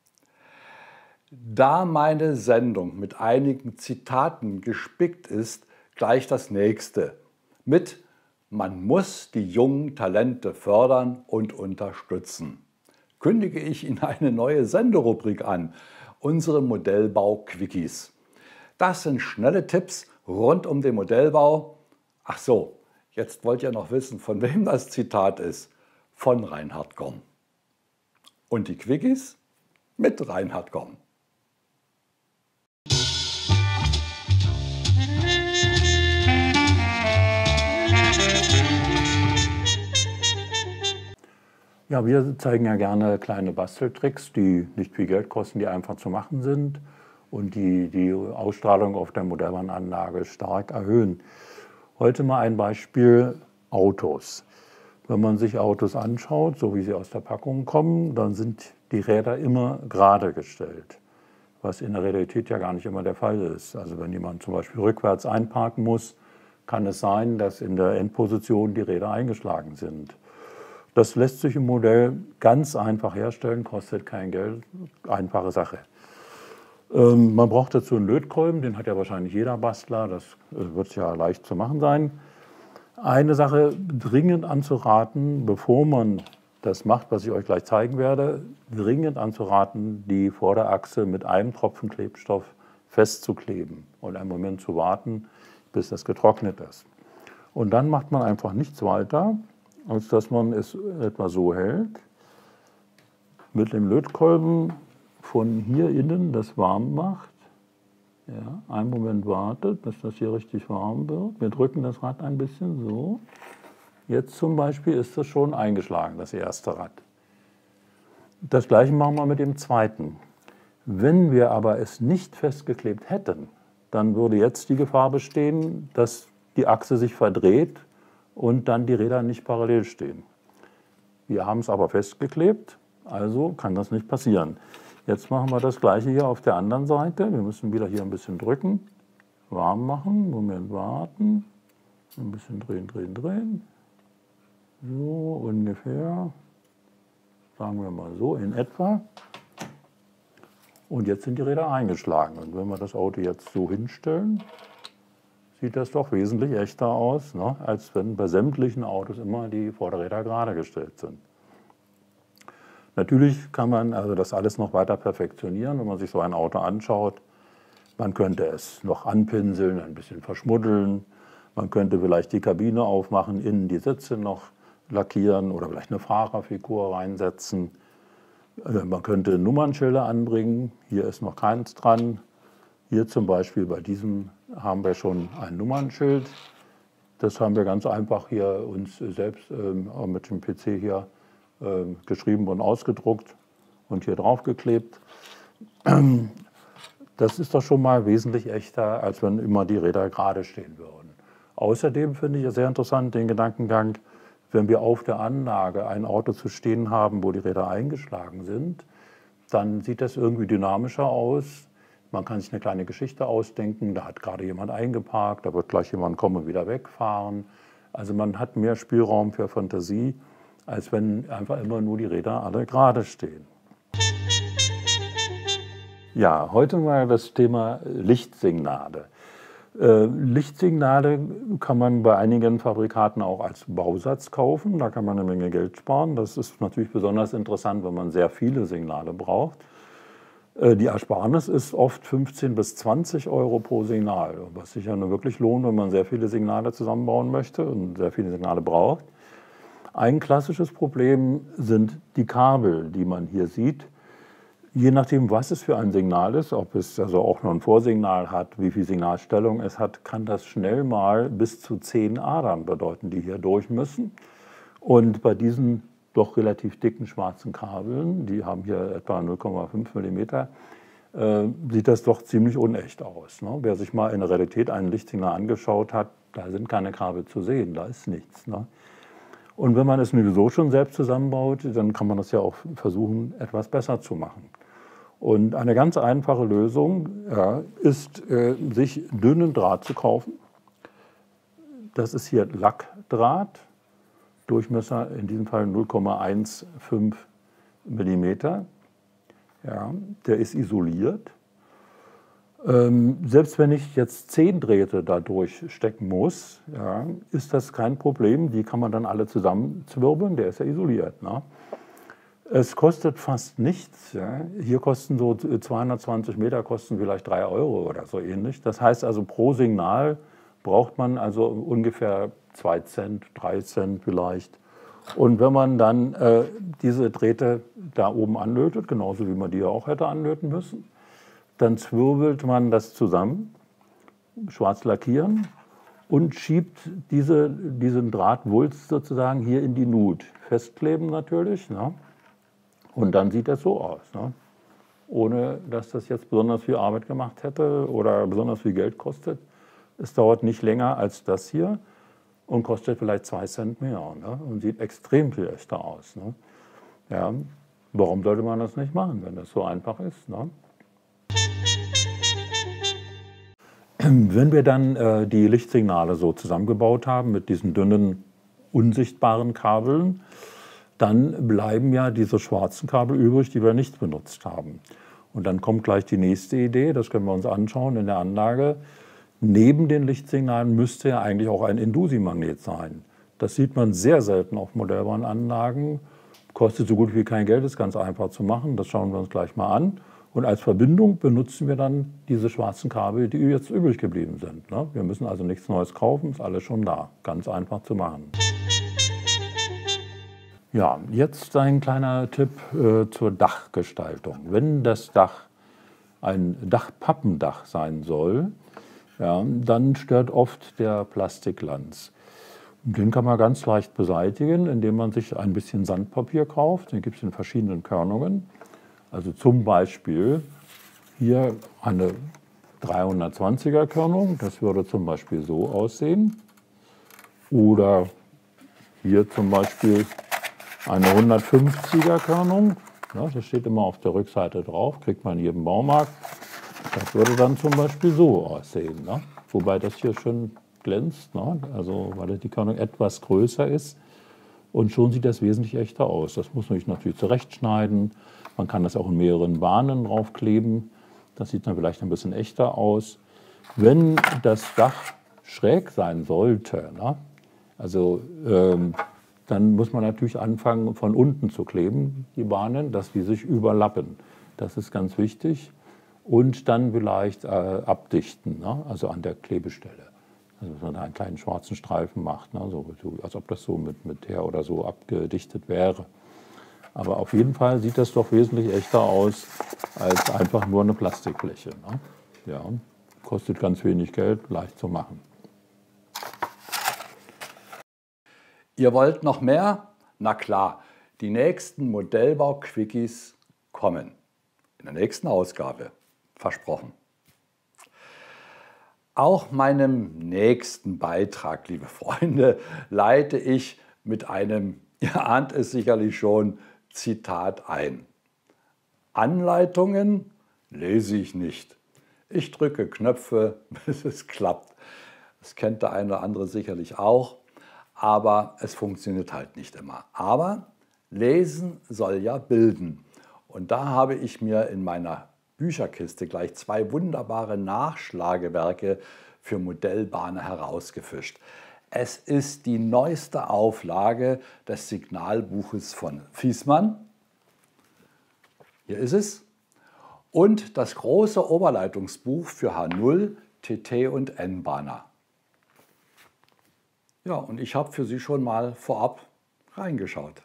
Da meine Sendung mit einigen Zitaten gespickt ist, gleich das nächste. Mit Man muss die jungen Talente fördern und unterstützen. Kündige ich Ihnen eine neue Senderubrik an, unsere Modellbau-Quickies. Das sind schnelle Tipps rund um den Modellbau. Ach so, jetzt wollt ihr noch wissen, von wem das Zitat ist. Von Reinhard Gomm. Und die Quickies mit Reinhard Gomm. Ja, wir zeigen ja gerne kleine Basteltricks, die nicht viel Geld kosten, die einfach zu machen sind und die die Ausstrahlung auf der Modellbahnanlage stark erhöhen. Heute mal ein Beispiel Autos. Wenn man sich Autos anschaut, so wie sie aus der Packung kommen, dann sind die Räder immer gerade gestellt, was in der Realität ja gar nicht immer der Fall ist. Also wenn jemand zum Beispiel rückwärts einparken muss, kann es sein, dass in der Endposition die Räder eingeschlagen sind. Das lässt sich im Modell ganz einfach herstellen, kostet kein Geld, einfache Sache. Ähm, man braucht dazu einen Lötkolben, den hat ja wahrscheinlich jeder Bastler, das äh, wird ja leicht zu machen sein. Eine Sache dringend anzuraten, bevor man das macht, was ich euch gleich zeigen werde, dringend anzuraten, die Vorderachse mit einem Tropfen Klebstoff festzukleben und einen Moment zu warten, bis das getrocknet ist. Und dann macht man einfach nichts weiter, als dass man es etwa so hält, mit dem Lötkolben von hier innen das warm macht. Ja, einen Moment wartet, bis das hier richtig warm wird. Wir drücken das Rad ein bisschen so. Jetzt zum Beispiel ist das schon eingeschlagen, das erste Rad. Das gleiche machen wir mit dem zweiten. Wenn wir aber es nicht festgeklebt hätten, dann würde jetzt die Gefahr bestehen, dass die Achse sich verdreht und dann die Räder nicht parallel stehen. Wir haben es aber festgeklebt, also kann das nicht passieren. Jetzt machen wir das Gleiche hier auf der anderen Seite. Wir müssen wieder hier ein bisschen drücken, warm machen, Moment warten, ein bisschen drehen, drehen, drehen. So ungefähr, sagen wir mal so in etwa. Und jetzt sind die Räder eingeschlagen. Und wenn wir das Auto jetzt so hinstellen, sieht das doch wesentlich echter aus, ne, als wenn bei sämtlichen Autos immer die Vorderräder gerade gestellt sind. Natürlich kann man also das alles noch weiter perfektionieren, wenn man sich so ein Auto anschaut. Man könnte es noch anpinseln, ein bisschen verschmuddeln. Man könnte vielleicht die Kabine aufmachen, innen die Sitze noch lackieren oder vielleicht eine Fahrerfigur reinsetzen. Man könnte Nummernschilder anbringen, hier ist noch keins dran. Hier zum Beispiel bei diesem haben wir schon ein Nummernschild. Das haben wir ganz einfach hier uns selbst äh, mit dem P C hier äh, geschrieben und ausgedruckt und hier draufgeklebt. Das ist doch schon mal wesentlich echter, als wenn immer die Räder gerade stehen würden. Außerdem finde ich es sehr interessant den Gedankengang, wenn wir auf der Anlage ein Auto zu stehen haben, wo die Räder eingeschlagen sind, dann sieht das irgendwie dynamischer aus. Man kann sich eine kleine Geschichte ausdenken, da hat gerade jemand eingeparkt, da wird gleich jemand kommen und wieder wegfahren. Also man hat mehr Spielraum für Fantasie, als wenn einfach immer nur die Räder alle gerade stehen. Ja, heute mal das Thema Lichtsignale. Äh, Lichtsignale kann man bei einigen Fabrikaten auch als Bausatz kaufen. Da kann man eine Menge Geld sparen. Das ist natürlich besonders interessant, wenn man sehr viele Signale braucht. Äh, die Ersparnis ist oft fünfzehn bis zwanzig Euro pro Signal, was sich ja nur wirklich lohnt, wenn man sehr viele Signale zusammenbauen möchte und sehr viele Signale braucht. Ein klassisches Problem sind die Kabel, die man hier sieht. Je nachdem, was es für ein Signal ist, ob es also auch nur ein Vorsignal hat, wie viel Signalstellung es hat, kann das schnell mal bis zu zehn Adern bedeuten, die hier durch müssen. Und bei diesen doch relativ dicken schwarzen Kabeln, die haben hier etwa null Komma fünf Millimeter, äh, sieht das doch ziemlich unecht aus. Ne? Wer sich mal in der Realität einen Lichtsignal angeschaut hat, da sind keine Kabel zu sehen, da ist nichts. Ne? Und wenn man es sowieso schon selbst zusammenbaut, dann kann man das ja auch versuchen, etwas besser zu machen. Und eine ganz einfache Lösung ja, ist, äh, sich dünnen Draht zu kaufen. Das ist hier Lackdraht, Durchmesser in diesem Fall null Komma fünfzehn Millimeter. Ja, der ist isoliert. Ähm, selbst wenn ich jetzt zehn Drähte da durchstecken muss, ja, ist das kein Problem. Die kann man dann alle zusammenzwirbeln, der ist ja isoliert. Ne? Es kostet fast nichts. Ja. Hier kosten so zweihundertzwanzig Meter kosten vielleicht drei Euro oder so ähnlich. Das heißt also pro Signal braucht man also ungefähr zwei Cent, drei Cent vielleicht. Und wenn man dann äh, diese Drähte da oben anlötet, genauso wie man die ja auch hätte anlöten müssen, dann zwirbelt man das zusammen, schwarz lackieren und schiebt diese, diesen Drahtwulst sozusagen hier in die Nut. Festkleben natürlich. Ne? Und dann sieht das so aus. Ne? Ohne dass das jetzt besonders viel Arbeit gemacht hätte oder besonders viel Geld kostet. Es dauert nicht länger als das hier und kostet vielleicht zwei Cent mehr. Ne? Und sieht extrem viel echter aus. Ne? Ja, warum sollte man das nicht machen, wenn das so einfach ist? Ne? Wenn wir dann äh, die Lichtsignale so zusammengebaut haben mit diesen dünnen, unsichtbaren Kabeln, dann bleiben ja diese schwarzen Kabel übrig, die wir nicht benutzt haben. Und dann kommt gleich die nächste Idee, das können wir uns anschauen in der Anlage. Neben den Lichtsignalen müsste ja eigentlich auch ein Indusi-Magnet sein. Das sieht man sehr selten auf Modellbahnanlagen, kostet so gut wie kein Geld, ist ganz einfach zu machen, das schauen wir uns gleich mal an. Und als Verbindung benutzen wir dann diese schwarzen Kabel, die jetzt übrig geblieben sind. Ne? Wir müssen also nichts Neues kaufen, ist alles schon da. Ganz einfach zu machen. Ja, jetzt ein kleiner Tipp äh, zur Dachgestaltung. Wenn das Dach ein Dachpappendach sein soll, ja, dann stört oft der Plastikglanz. Den kann man ganz leicht beseitigen, indem man sich ein bisschen Sandpapier kauft. Den gibt es in verschiedenen Körnungen. Also zum Beispiel hier eine dreihundertzwanziger Körnung, das würde zum Beispiel so aussehen. Oder hier zum Beispiel eine hundertfünfziger Körnung, ja, das steht immer auf der Rückseite drauf, kriegt man in jedem Baumarkt. Das würde dann zum Beispiel so aussehen. Ne? Wobei das hier schön glänzt, ne? Also weil die Körnung etwas größer ist. Und schon sieht das wesentlich echter aus. Das muss man natürlich zurechtschneiden. Man kann das auch in mehreren Bahnen draufkleben. Das sieht dann vielleicht ein bisschen echter aus. Wenn das Dach schräg sein sollte, ne? also ähm, dann muss man natürlich anfangen, von unten zu kleben, die Bahnen, dass die sich überlappen. Das ist ganz wichtig. Und dann vielleicht äh, abdichten, ne? also an der Klebestelle. Also dass man da einen kleinen schwarzen Streifen macht, ne? so, so, als ob das so mit, mit Teer oder so abgedichtet wäre. Aber auf jeden Fall sieht das doch wesentlich echter aus als einfach nur eine Plastikfläche. Ne? Ja, kostet ganz wenig Geld, leicht zu machen. Ihr wollt noch mehr? Na klar, die nächsten Modellbau-Quickies kommen. In der nächsten Ausgabe. Versprochen. Auch meinem nächsten Beitrag, liebe Freunde, leite ich mit einem, ihr ahnt es sicherlich schon, Zitat ein. Anleitungen lese ich nicht. Ich drücke Knöpfe, bis es klappt. Das kennt der eine oder andere sicherlich auch, aber es funktioniert halt nicht immer. Aber Lesen soll ja bilden. Und da habe ich mir in meiner Bücherkiste gleich zwei wunderbare Nachschlagewerke für Modellbahner herausgefischt. Es ist die neueste Auflage des Signalbuches von Viessmann. Hier ist es. Und das große Oberleitungsbuch für H null, T T und N-Bahner. Ja, und ich habe für Sie schon mal vorab reingeschaut.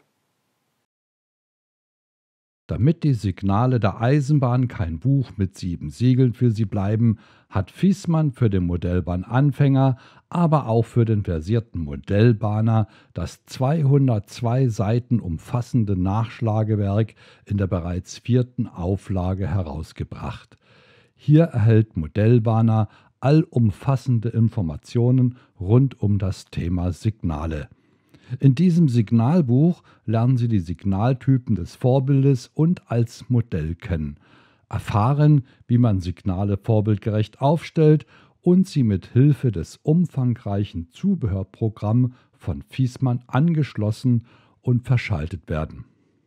Damit die Signale der Eisenbahn kein Buch mit sieben Siegeln für sie bleiben, hat Viessmann für den Modellbahnanfänger, aber auch für den versierten Modellbahner das zweihundertzwei Seiten umfassende Nachschlagewerk in der bereits vierten Auflage herausgebracht. Hier erhält Modellbahner allumfassende Informationen rund um das Thema Signale. In diesem Signalbuch lernen Sie die Signaltypen des Vorbildes und als Modell kennen, erfahren, wie man Signale vorbildgerecht aufstellt und sie mit Hilfe des umfangreichen Zubehörprogramms von Viessmann angeschlossen und verschaltet werden.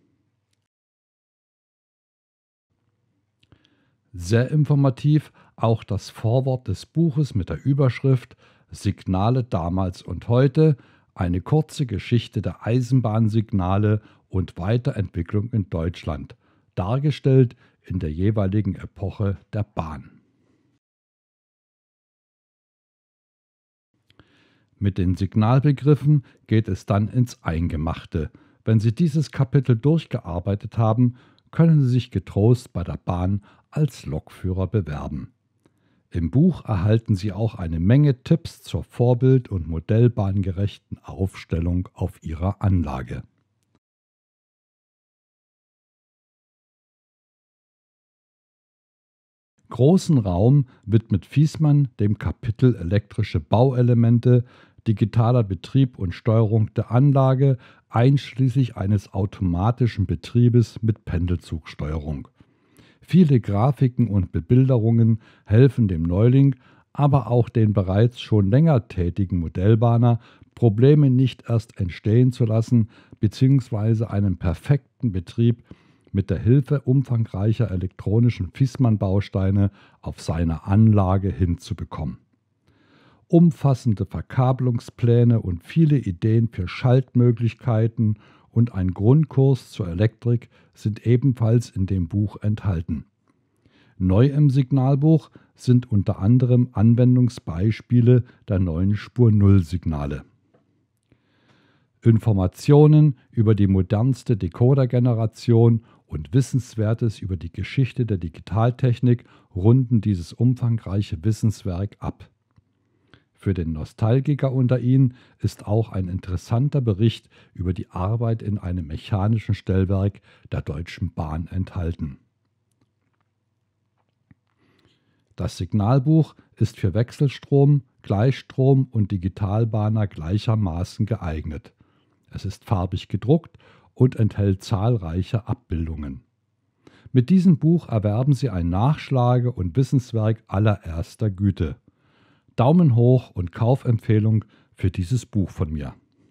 Sehr informativ auch das Vorwort des Buches mit der Überschrift Signale damals und heute, eine kurze Geschichte der Eisenbahnsignale und Weiterentwicklung in Deutschland, dargestellt in der jeweiligen Epoche der Bahn. Mit den Signalbegriffen geht es dann ins Eingemachte. Wenn Sie dieses Kapitel durchgearbeitet haben, können Sie sich getrost bei der Bahn als Lokführer bewerben. Im Buch erhalten Sie auch eine Menge Tipps zur vorbild- und modellbahngerechten Aufstellung auf Ihrer Anlage. Großen Raum widmet Viessmann dem Kapitel elektrische Bauelemente, digitaler Betrieb und Steuerung der Anlage, einschließlich eines automatischen Betriebes mit Pendelzugsteuerung. Viele Grafiken und Bebilderungen helfen dem Neuling, aber auch den bereits schon länger tätigen Modellbahner, Probleme nicht erst entstehen zu lassen bzw. einen perfekten Betrieb mit der Hilfe umfangreicher elektronischen Viessmann-Bausteine auf seiner Anlage hinzubekommen. Umfassende Verkabelungspläne und viele Ideen für Schaltmöglichkeiten und ein Grundkurs zur Elektrik sind ebenfalls in dem Buch enthalten. Neu im Signalbuch sind unter anderem Anwendungsbeispiele der neuen Spur-Null-Signale. Informationen über die modernste Decoder-Generation und Wissenswertes über die Geschichte der Digitaltechnik runden dieses umfangreiche Wissenswerk ab. Für den Nostalgiker unter Ihnen ist auch ein interessanter Bericht über die Arbeit in einem mechanischen Stellwerk der Deutschen Bahn enthalten. Das Signalbuch ist für Wechselstrom, Gleichstrom und Digitalbahner gleichermaßen geeignet. Es ist farbig gedruckt und enthält zahlreiche Abbildungen. Mit diesem Buch erwerben Sie ein Nachschlage- und Wissenswerk allererster Güte. Daumen hoch und Kaufempfehlung für dieses Buch von mir.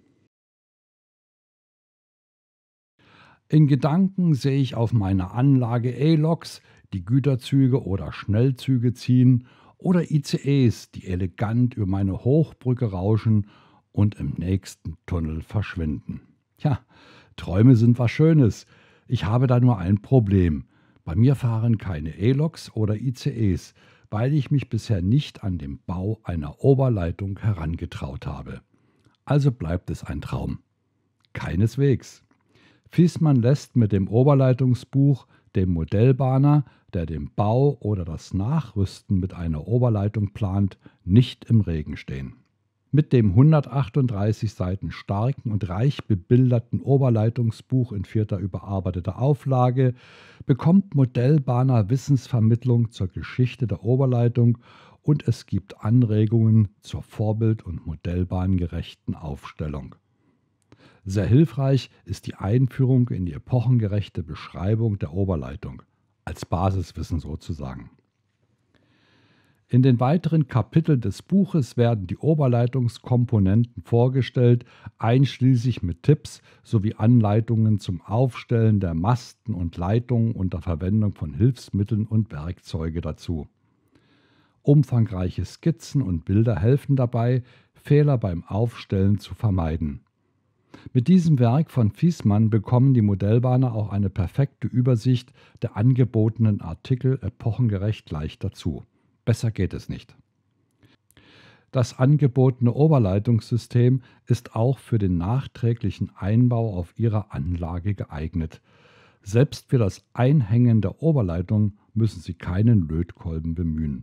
In Gedanken sehe ich auf meiner Anlage A-Loks, die Güterzüge oder Schnellzüge ziehen, oder I C Es, die elegant über meine Hochbrücke rauschen und im nächsten Tunnel verschwinden. Ja, Träume sind was Schönes. Ich habe da nur ein Problem. Bei mir fahren keine A-Loks oder I C Es, weil ich mich bisher nicht an den Bau einer Oberleitung herangetraut habe. Also bleibt es ein Traum. Keineswegs. Viessmann lässt mit dem Oberleitungsbuch den Modellbahner, der den Bau oder das Nachrüsten mit einer Oberleitung plant, nicht im Regen stehen. Mit dem hundertachtunddreißig Seiten starken und reich bebilderten Oberleitungsbuch in vierter überarbeiteter Auflage bekommt Modellbahner Wissensvermittlung zur Geschichte der Oberleitung und es gibt Anregungen zur vorbild- und modellbahngerechten Aufstellung. Sehr hilfreich ist die Einführung in die epochengerechte Beschreibung der Oberleitung, als Basiswissen sozusagen. In den weiteren Kapiteln des Buches werden die Oberleitungskomponenten vorgestellt, einschließlich mit Tipps sowie Anleitungen zum Aufstellen der Masten und Leitungen unter Verwendung von Hilfsmitteln und Werkzeuge dazu. Umfangreiche Skizzen und Bilder helfen dabei, Fehler beim Aufstellen zu vermeiden. Mit diesem Werk von Viessmann bekommen die Modellbahner auch eine perfekte Übersicht der angebotenen Artikel epochengerecht leicht dazu. Besser geht es nicht. Das angebotene Oberleitungssystem ist auch für den nachträglichen Einbau auf Ihrer Anlage geeignet. Selbst für das Einhängen der Oberleitung müssen Sie keinen Lötkolben bemühen.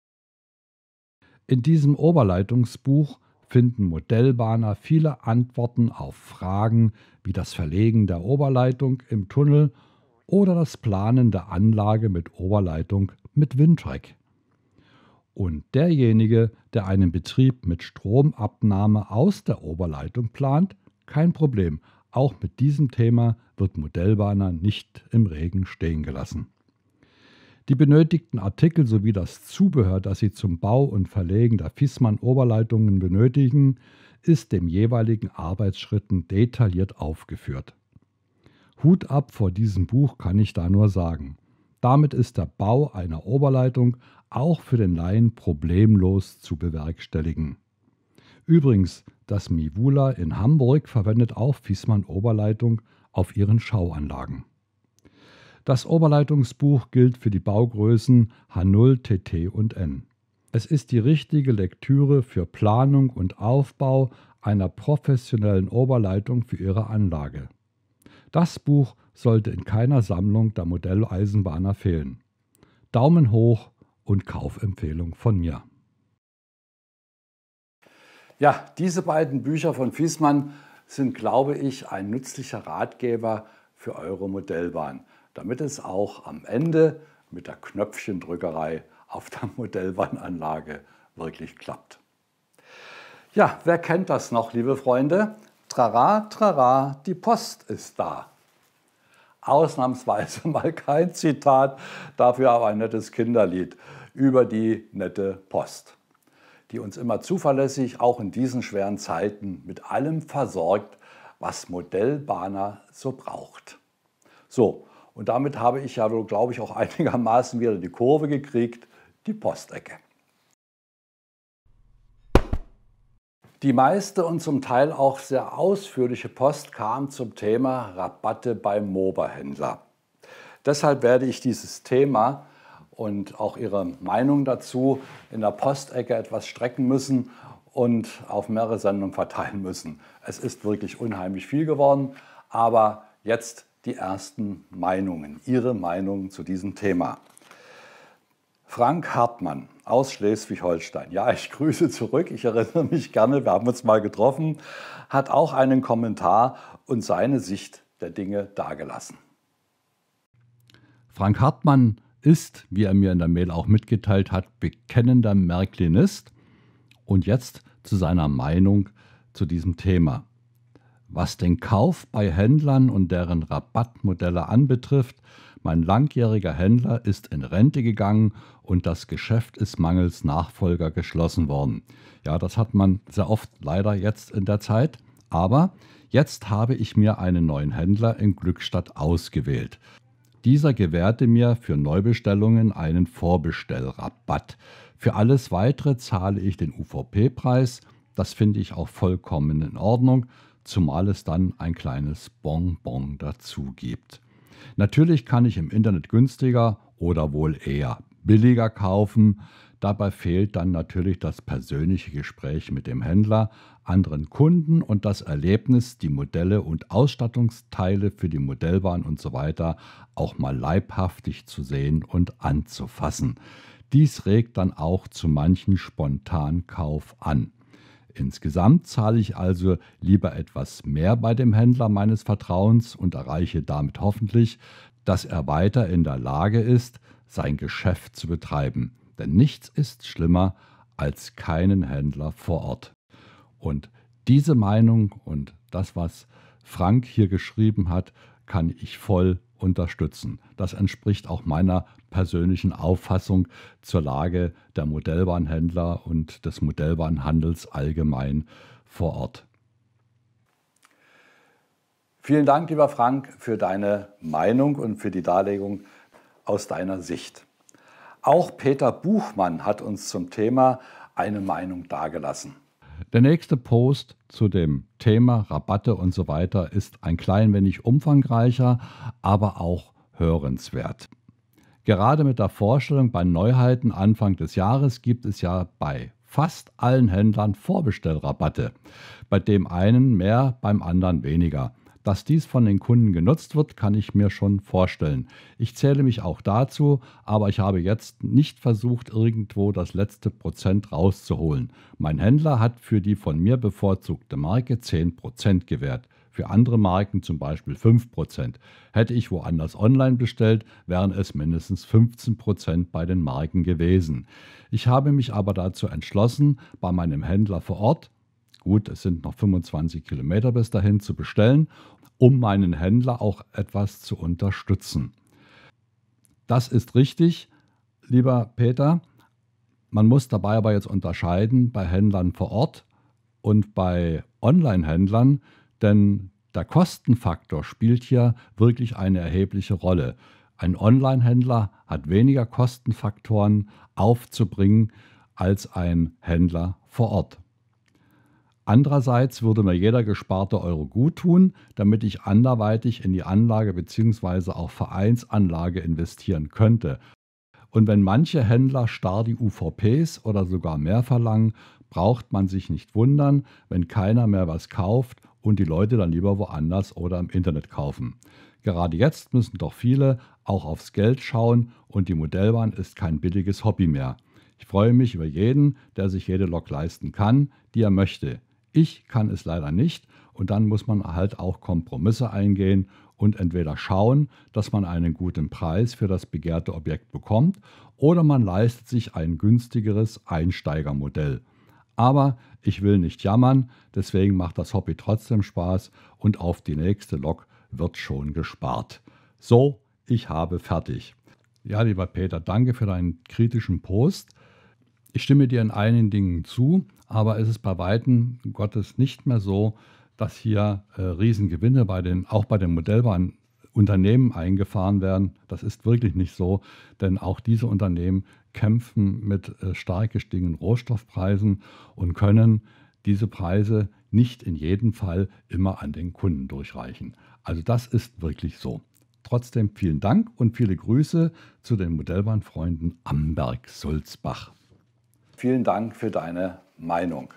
In diesem Oberleitungsbuch finden Modellbahner viele Antworten auf Fragen wie das Verlegen der Oberleitung im Tunnel oder das Planen der Anlage mit Oberleitung mit Windtrack. Und derjenige, der einen Betrieb mit Stromabnahme aus der Oberleitung plant, kein Problem. Auch mit diesem Thema wird Modellbahner nicht im Regen stehen gelassen. Die benötigten Artikel sowie das Zubehör, das Sie zum Bau und Verlegen der Viessmann-Oberleitungen benötigen, ist dem jeweiligen Arbeitsschritten detailliert aufgeführt. Hut ab vor diesem Buch kann ich da nur sagen. Damit ist der Bau einer Oberleitung auch für den Laien problemlos zu bewerkstelligen. Übrigens, das Mivula in Hamburg verwendet auch Viessmann-Oberleitung auf ihren Schauanlagen. Das Oberleitungsbuch gilt für die Baugrößen H null, T T und N. Es ist die richtige Lektüre für Planung und Aufbau einer professionellen Oberleitung für Ihre Anlage. Das Buch sollte in keiner Sammlung der Modelleisenbahner fehlen. Daumen hoch und Kaufempfehlung von mir. Ja, diese beiden Bücher von Viessmann sind, glaube ich, ein nützlicher Ratgeber für eure Modellbahn, damit es auch am Ende mit der Knöpfchendrückerei auf der Modellbahnanlage wirklich klappt. Ja, wer kennt das noch, liebe Freunde? Trara, trara, die Post ist da. Ausnahmsweise mal kein Zitat, dafür aber ein nettes Kinderlied über die nette Post, die uns immer zuverlässig, auch in diesen schweren Zeiten, mit allem versorgt, was Modellbahner so braucht. So, und damit habe ich ja, glaube ich, auch einigermaßen wieder die Kurve gekriegt, die Postecke. Die meiste und zum Teil auch sehr ausführliche Post kam zum Thema Rabatte beim Moba-Händler. Deshalb werde ich dieses Thema und auch Ihre Meinung dazu in der Postecke etwas strecken müssen und auf mehrere Sendungen verteilen müssen. Es ist wirklich unheimlich viel geworden, aber jetzt die ersten Meinungen, Ihre Meinung zu diesem Thema. Frank Hartmann aus Schleswig-Holstein. Ja, ich grüße zurück, ich erinnere mich gerne, wir haben uns mal getroffen, hat auch einen Kommentar und seine Sicht der Dinge dargelassen. Frank Hartmann ist, wie er mir in der Mail auch mitgeteilt hat, bekennender Märklinist. Und jetzt zu seiner Meinung zu diesem Thema. Was den Kauf bei Händlern und deren Rabattmodelle anbetrifft, mein langjähriger Händler ist in Rente gegangen und das Geschäft ist mangels Nachfolger geschlossen worden. Ja, das hat man sehr oft leider jetzt in der Zeit. Aber jetzt habe ich mir einen neuen Händler in Glückstadt ausgewählt. Dieser gewährte mir für Neubestellungen einen Vorbestellrabatt. Für alles Weitere zahle ich den U V P-Preis. Das finde ich auch vollkommen in Ordnung, zumal es dann ein kleines Bonbon dazu gibt. Natürlich kann ich im Internet günstiger oder wohl eher billiger kaufen. Dabei fehlt dann natürlich das persönliche Gespräch mit dem Händler, anderen Kunden und das Erlebnis, die Modelle und Ausstattungsteile für die Modellbahn und so weiter auch mal leibhaftig zu sehen und anzufassen. Dies regt dann auch zu manchen Spontankauf an. Insgesamt zahle ich also lieber etwas mehr bei dem Händler meines Vertrauens und erreiche damit hoffentlich, dass er weiter in der Lage ist, sein Geschäft zu betreiben. Denn nichts ist schlimmer als keinen Händler vor Ort. Und diese Meinung und das, was Frank hier geschrieben hat, kann ich voll unterstützen. Das entspricht auch meiner persönlichen Auffassung zur Lage der Modellbahnhändler und des Modellbahnhandels allgemein vor Ort. Vielen Dank, lieber Frank, für deine Meinung und für die Darlegung aus deiner Sicht. Auch Peter Buchmann hat uns zum Thema eine Meinung dargelassen. Der nächste Post zu dem Thema Rabatte und so weiter ist ein klein wenig umfangreicher, aber auch hörenswert. Gerade mit der Vorstellung bei Neuheiten Anfang des Jahres gibt es ja bei fast allen Händlern Vorbestellrabatte, bei dem einen mehr, beim anderen weniger. Dass dies von den Kunden genutzt wird, kann ich mir schon vorstellen. Ich zähle mich auch dazu, aber ich habe jetzt nicht versucht, irgendwo das letzte Prozent rauszuholen. Mein Händler hat für die von mir bevorzugte Marke zehn Prozent gewährt. Für andere Marken zum Beispiel fünf Prozent. Hätte ich woanders online bestellt, wären es mindestens fünfzehn Prozent bei den Marken gewesen. Ich habe mich aber dazu entschlossen, bei meinem Händler vor Ort, gut, es sind noch fünfundzwanzig Kilometer bis dahin, zu bestellen, um meinen Händler auch etwas zu unterstützen. Das ist richtig, lieber Peter. Man muss dabei aber jetzt unterscheiden bei Händlern vor Ort und bei Online-Händlern, denn der Kostenfaktor spielt hier wirklich eine erhebliche Rolle. Ein Online-Händler hat weniger Kostenfaktoren aufzubringen als ein Händler vor Ort. Andererseits würde mir jeder gesparte Euro gut tun, damit ich anderweitig in die Anlage bzw. auch Vereinsanlage investieren könnte. Und wenn manche Händler starr die U V Ps oder sogar mehr verlangen, braucht man sich nicht wundern, wenn keiner mehr was kauft und die Leute dann lieber woanders oder im Internet kaufen. Gerade jetzt müssen doch viele auch aufs Geld schauen und die Modellbahn ist kein billiges Hobby mehr. Ich freue mich über jeden, der sich jede Lok leisten kann, die er möchte. Ich kann es leider nicht und dann muss man halt auch Kompromisse eingehen und entweder schauen, dass man einen guten Preis für das begehrte Objekt bekommt oder man leistet sich ein günstigeres Einsteigermodell. Aber ich will nicht jammern, deswegen macht das Hobby trotzdem Spaß und auf die nächste Lok wird schon gespart. So, ich habe fertig. Ja, lieber Peter, danke für deinen kritischen Post. Ich stimme dir in einigen Dingen zu, aber es ist bei Weitem Gottes nicht mehr so, dass hier äh, Riesengewinne bei den, auch bei den Modellbahnunternehmen eingefahren werden. Das ist wirklich nicht so, denn auch diese Unternehmen kämpfen mit äh, stark gestiegenen Rohstoffpreisen und können diese Preise nicht in jedem Fall immer an den Kunden durchreichen. Also das ist wirklich so. Trotzdem vielen Dank und viele Grüße zu den Modellbahnfreunden Amberg-Sulzbach. Vielen Dank für deine Meinung.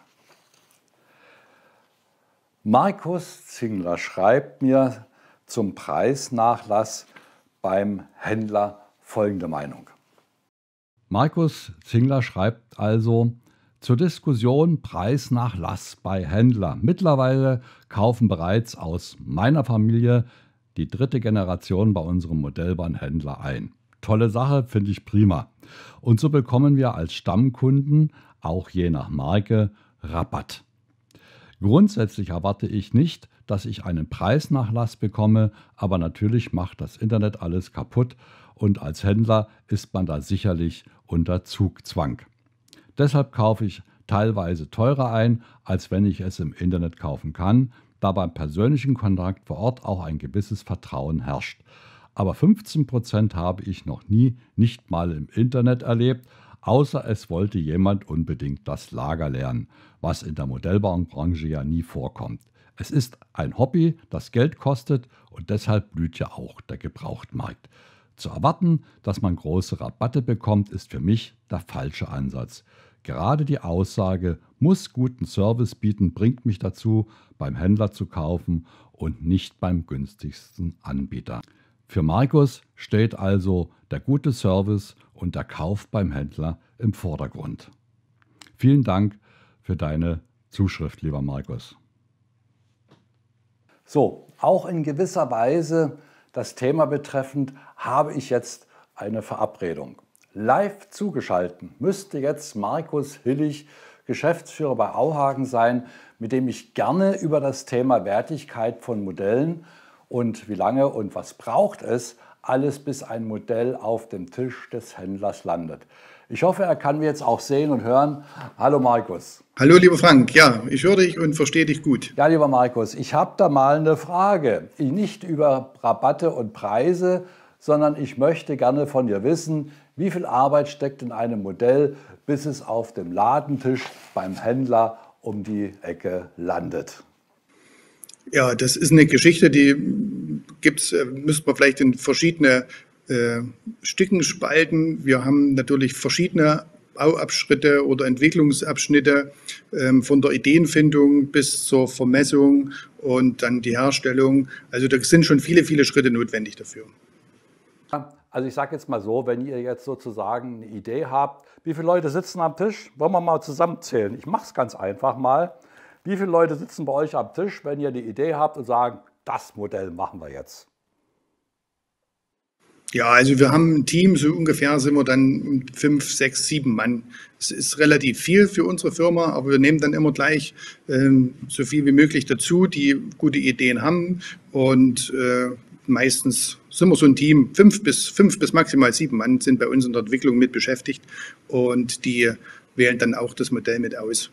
Markus Zingler schreibt mir zum Preisnachlass beim Händler folgende Meinung. Markus Zingler schreibt also zur Diskussion Preisnachlass bei Händler. Mittlerweile kaufen bereits aus meiner Familie die dritte Generation bei unserem Modellbahnhändler ein. Tolle Sache, finde ich prima. Und so bekommen wir als Stammkunden, auch je nach Marke, Rabatt. Grundsätzlich erwarte ich nicht, dass ich einen Preisnachlass bekomme, aber natürlich macht das Internet alles kaputt und als Händler ist man da sicherlich unter Zugzwang. Deshalb kaufe ich teilweise teurer ein, als wenn ich es im Internet kaufen kann, da beim persönlichen Kontakt vor Ort auch ein gewisses Vertrauen herrscht. Aber fünfzehn Prozent habe ich noch nie, nicht mal im Internet erlebt, außer es wollte jemand unbedingt das Lager lernen, was in der Modellbahnbranche ja nie vorkommt. Es ist ein Hobby, das Geld kostet und deshalb blüht ja auch der Gebrauchtmarkt. Zu erwarten, dass man große Rabatte bekommt, ist für mich der falsche Ansatz. Gerade die Aussage, muss guten Service bieten, bringt mich dazu, beim Händler zu kaufen und nicht beim günstigsten Anbieter. Für Markus steht also der gute Service und der Kauf beim Händler im Vordergrund. Vielen Dank für deine Zuschrift, lieber Markus. So, auch in gewisser Weise das Thema betreffend habe ich jetzt eine Verabredung. Live zugeschaltet müsste jetzt Markus Hillig, Geschäftsführer bei Auhagen sein, mit dem ich gerne über das Thema Wertigkeit von Modellen und wie lange und was braucht es, alles bis ein Modell auf dem Tisch des Händlers landet. Ich hoffe, er kann mir jetzt auch sehen und hören. Hallo Markus. Hallo lieber Frank, ja, ich höre dich und verstehe dich gut. Ja, lieber Markus, ich habe da mal eine Frage. Nicht über Rabatte und Preise, sondern ich möchte gerne von dir wissen, wie viel Arbeit steckt in einem Modell, bis es auf dem Ladentisch beim Händler um die Ecke landet. Ja, das ist eine Geschichte, die gibt's, müsste man vielleicht in verschiedene äh, Stücken spalten. Wir haben natürlich verschiedene Bauabschnitte oder Entwicklungsabschnitte, ähm, von der Ideenfindung bis zur Vermessung und dann die Herstellung. Also da sind schon viele, viele Schritte notwendig dafür. Also ich sage jetzt mal so, wenn ihr jetzt sozusagen eine Idee habt, wie viele Leute sitzen am Tisch? Wollen wir mal zusammenzählen. Ich mache es ganz einfach mal. Wie viele Leute sitzen bei euch am Tisch, wenn ihr die Idee habt und sagen, das Modell machen wir jetzt? Ja, also wir haben ein Team, so ungefähr sind wir dann fünf, sechs, sieben Mann. Es ist relativ viel für unsere Firma, aber wir nehmen dann immer gleich ähm, so viel wie möglich dazu, die gute Ideen haben. Und äh, meistens sind wir so ein Team, fünf bis, fünf bis maximal sieben Mann sind bei uns in der Entwicklung mit beschäftigt und die wählen dann auch das Modell mit aus.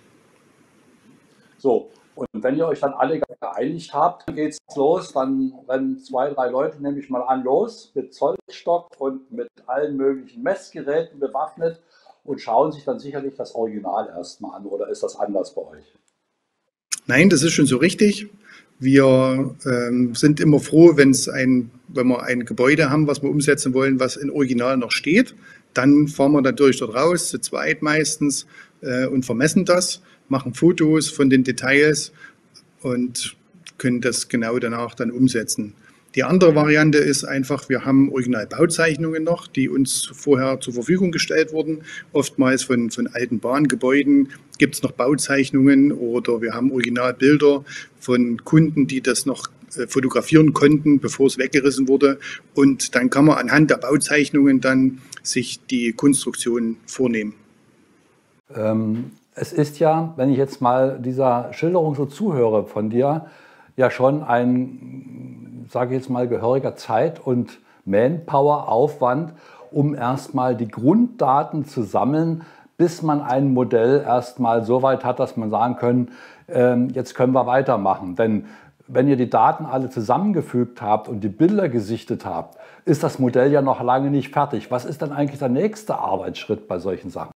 So, und wenn ihr euch dann alle geeinigt habt, dann geht's los, dann rennen zwei, drei Leute, nehme ich mal an, los mit Zollstock und mit allen möglichen Messgeräten bewaffnet und schauen sich dann sicherlich das Original erstmal an, oder ist das anders bei euch? Nein, das ist schon so richtig. Wir ähm, sind immer froh, wenn es ein, wenn wir ein Gebäude haben, was wir umsetzen wollen, was in Original noch steht. Dann fahren wir natürlich dort raus, zu zweit meistens, äh, und vermessen das, machen Fotos von den Details und können das genau danach dann umsetzen. Die andere Variante ist einfach, wir haben Originalbauzeichnungen noch, die uns vorher zur Verfügung gestellt wurden. Oftmals von, von alten Bahngebäuden gibt es noch Bauzeichnungen oder wir haben Originalbilder von Kunden, die das noch äh, fotografieren konnten, bevor es weggerissen wurde. Und dann kann man anhand der Bauzeichnungen dann sich die Konstruktion vornehmen. Ähm, es ist ja, wenn ich jetzt mal dieser Schilderung so zuhöre von dir, ja schon ein, sage ich jetzt mal, gehöriger Zeit- und Manpower-Aufwand, um erstmal die Grunddaten zu sammeln, bis man ein Modell erstmal so weit hat, dass man sagen kann, ähm, jetzt können wir weitermachen. Denn wenn ihr die Daten alle zusammengefügt habt und die Bilder gesichtet habt, ist das Modell ja noch lange nicht fertig. Was ist dann eigentlich der nächste Arbeitsschritt bei solchen Sachen?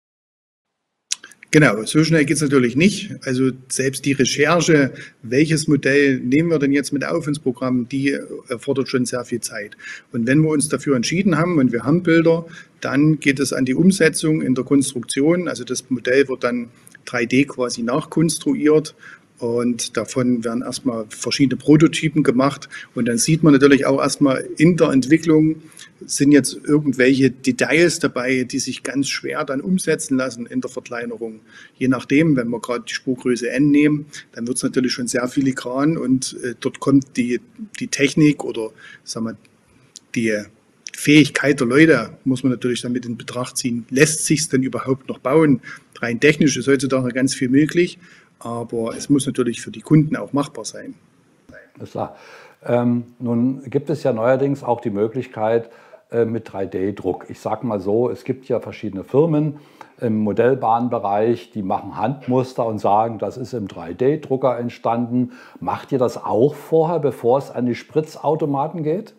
Genau, so schnell geht es natürlich nicht. Also selbst die Recherche, welches Modell nehmen wir denn jetzt mit auf ins Programm, die erfordert schon sehr viel Zeit. Und wenn wir uns dafür entschieden haben und wir haben Bilder, dann geht es an die Umsetzung in der Konstruktion. Also das Modell wird dann drei D quasi nachkonstruiert. Und davon werden erstmal verschiedene Prototypen gemacht. Und dann sieht man natürlich auch erstmal in der Entwicklung, sind jetzt irgendwelche Details dabei, die sich ganz schwer dann umsetzen lassen in der Verkleinerung. Je nachdem, wenn wir gerade die Spurgröße N nehmen, dann wird es natürlich schon sehr filigran und äh, dort kommt die, die Technik oder sagen wir, die Fähigkeit der Leute, muss man natürlich damit in Betracht ziehen. Lässt sich es denn überhaupt noch bauen? Rein technisch ist heutzutage ganz viel möglich. Aber es muss natürlich für die Kunden auch machbar sein. Ist klar. Ähm, nun gibt es ja neuerdings auch die Möglichkeit äh, mit drei D Druck. Ich sage mal so, es gibt ja verschiedene Firmen im Modellbahnbereich, die machen Handmuster und sagen, das ist im drei D Drucker entstanden. Macht ihr das auch vorher, bevor es an die Spritzautomaten geht?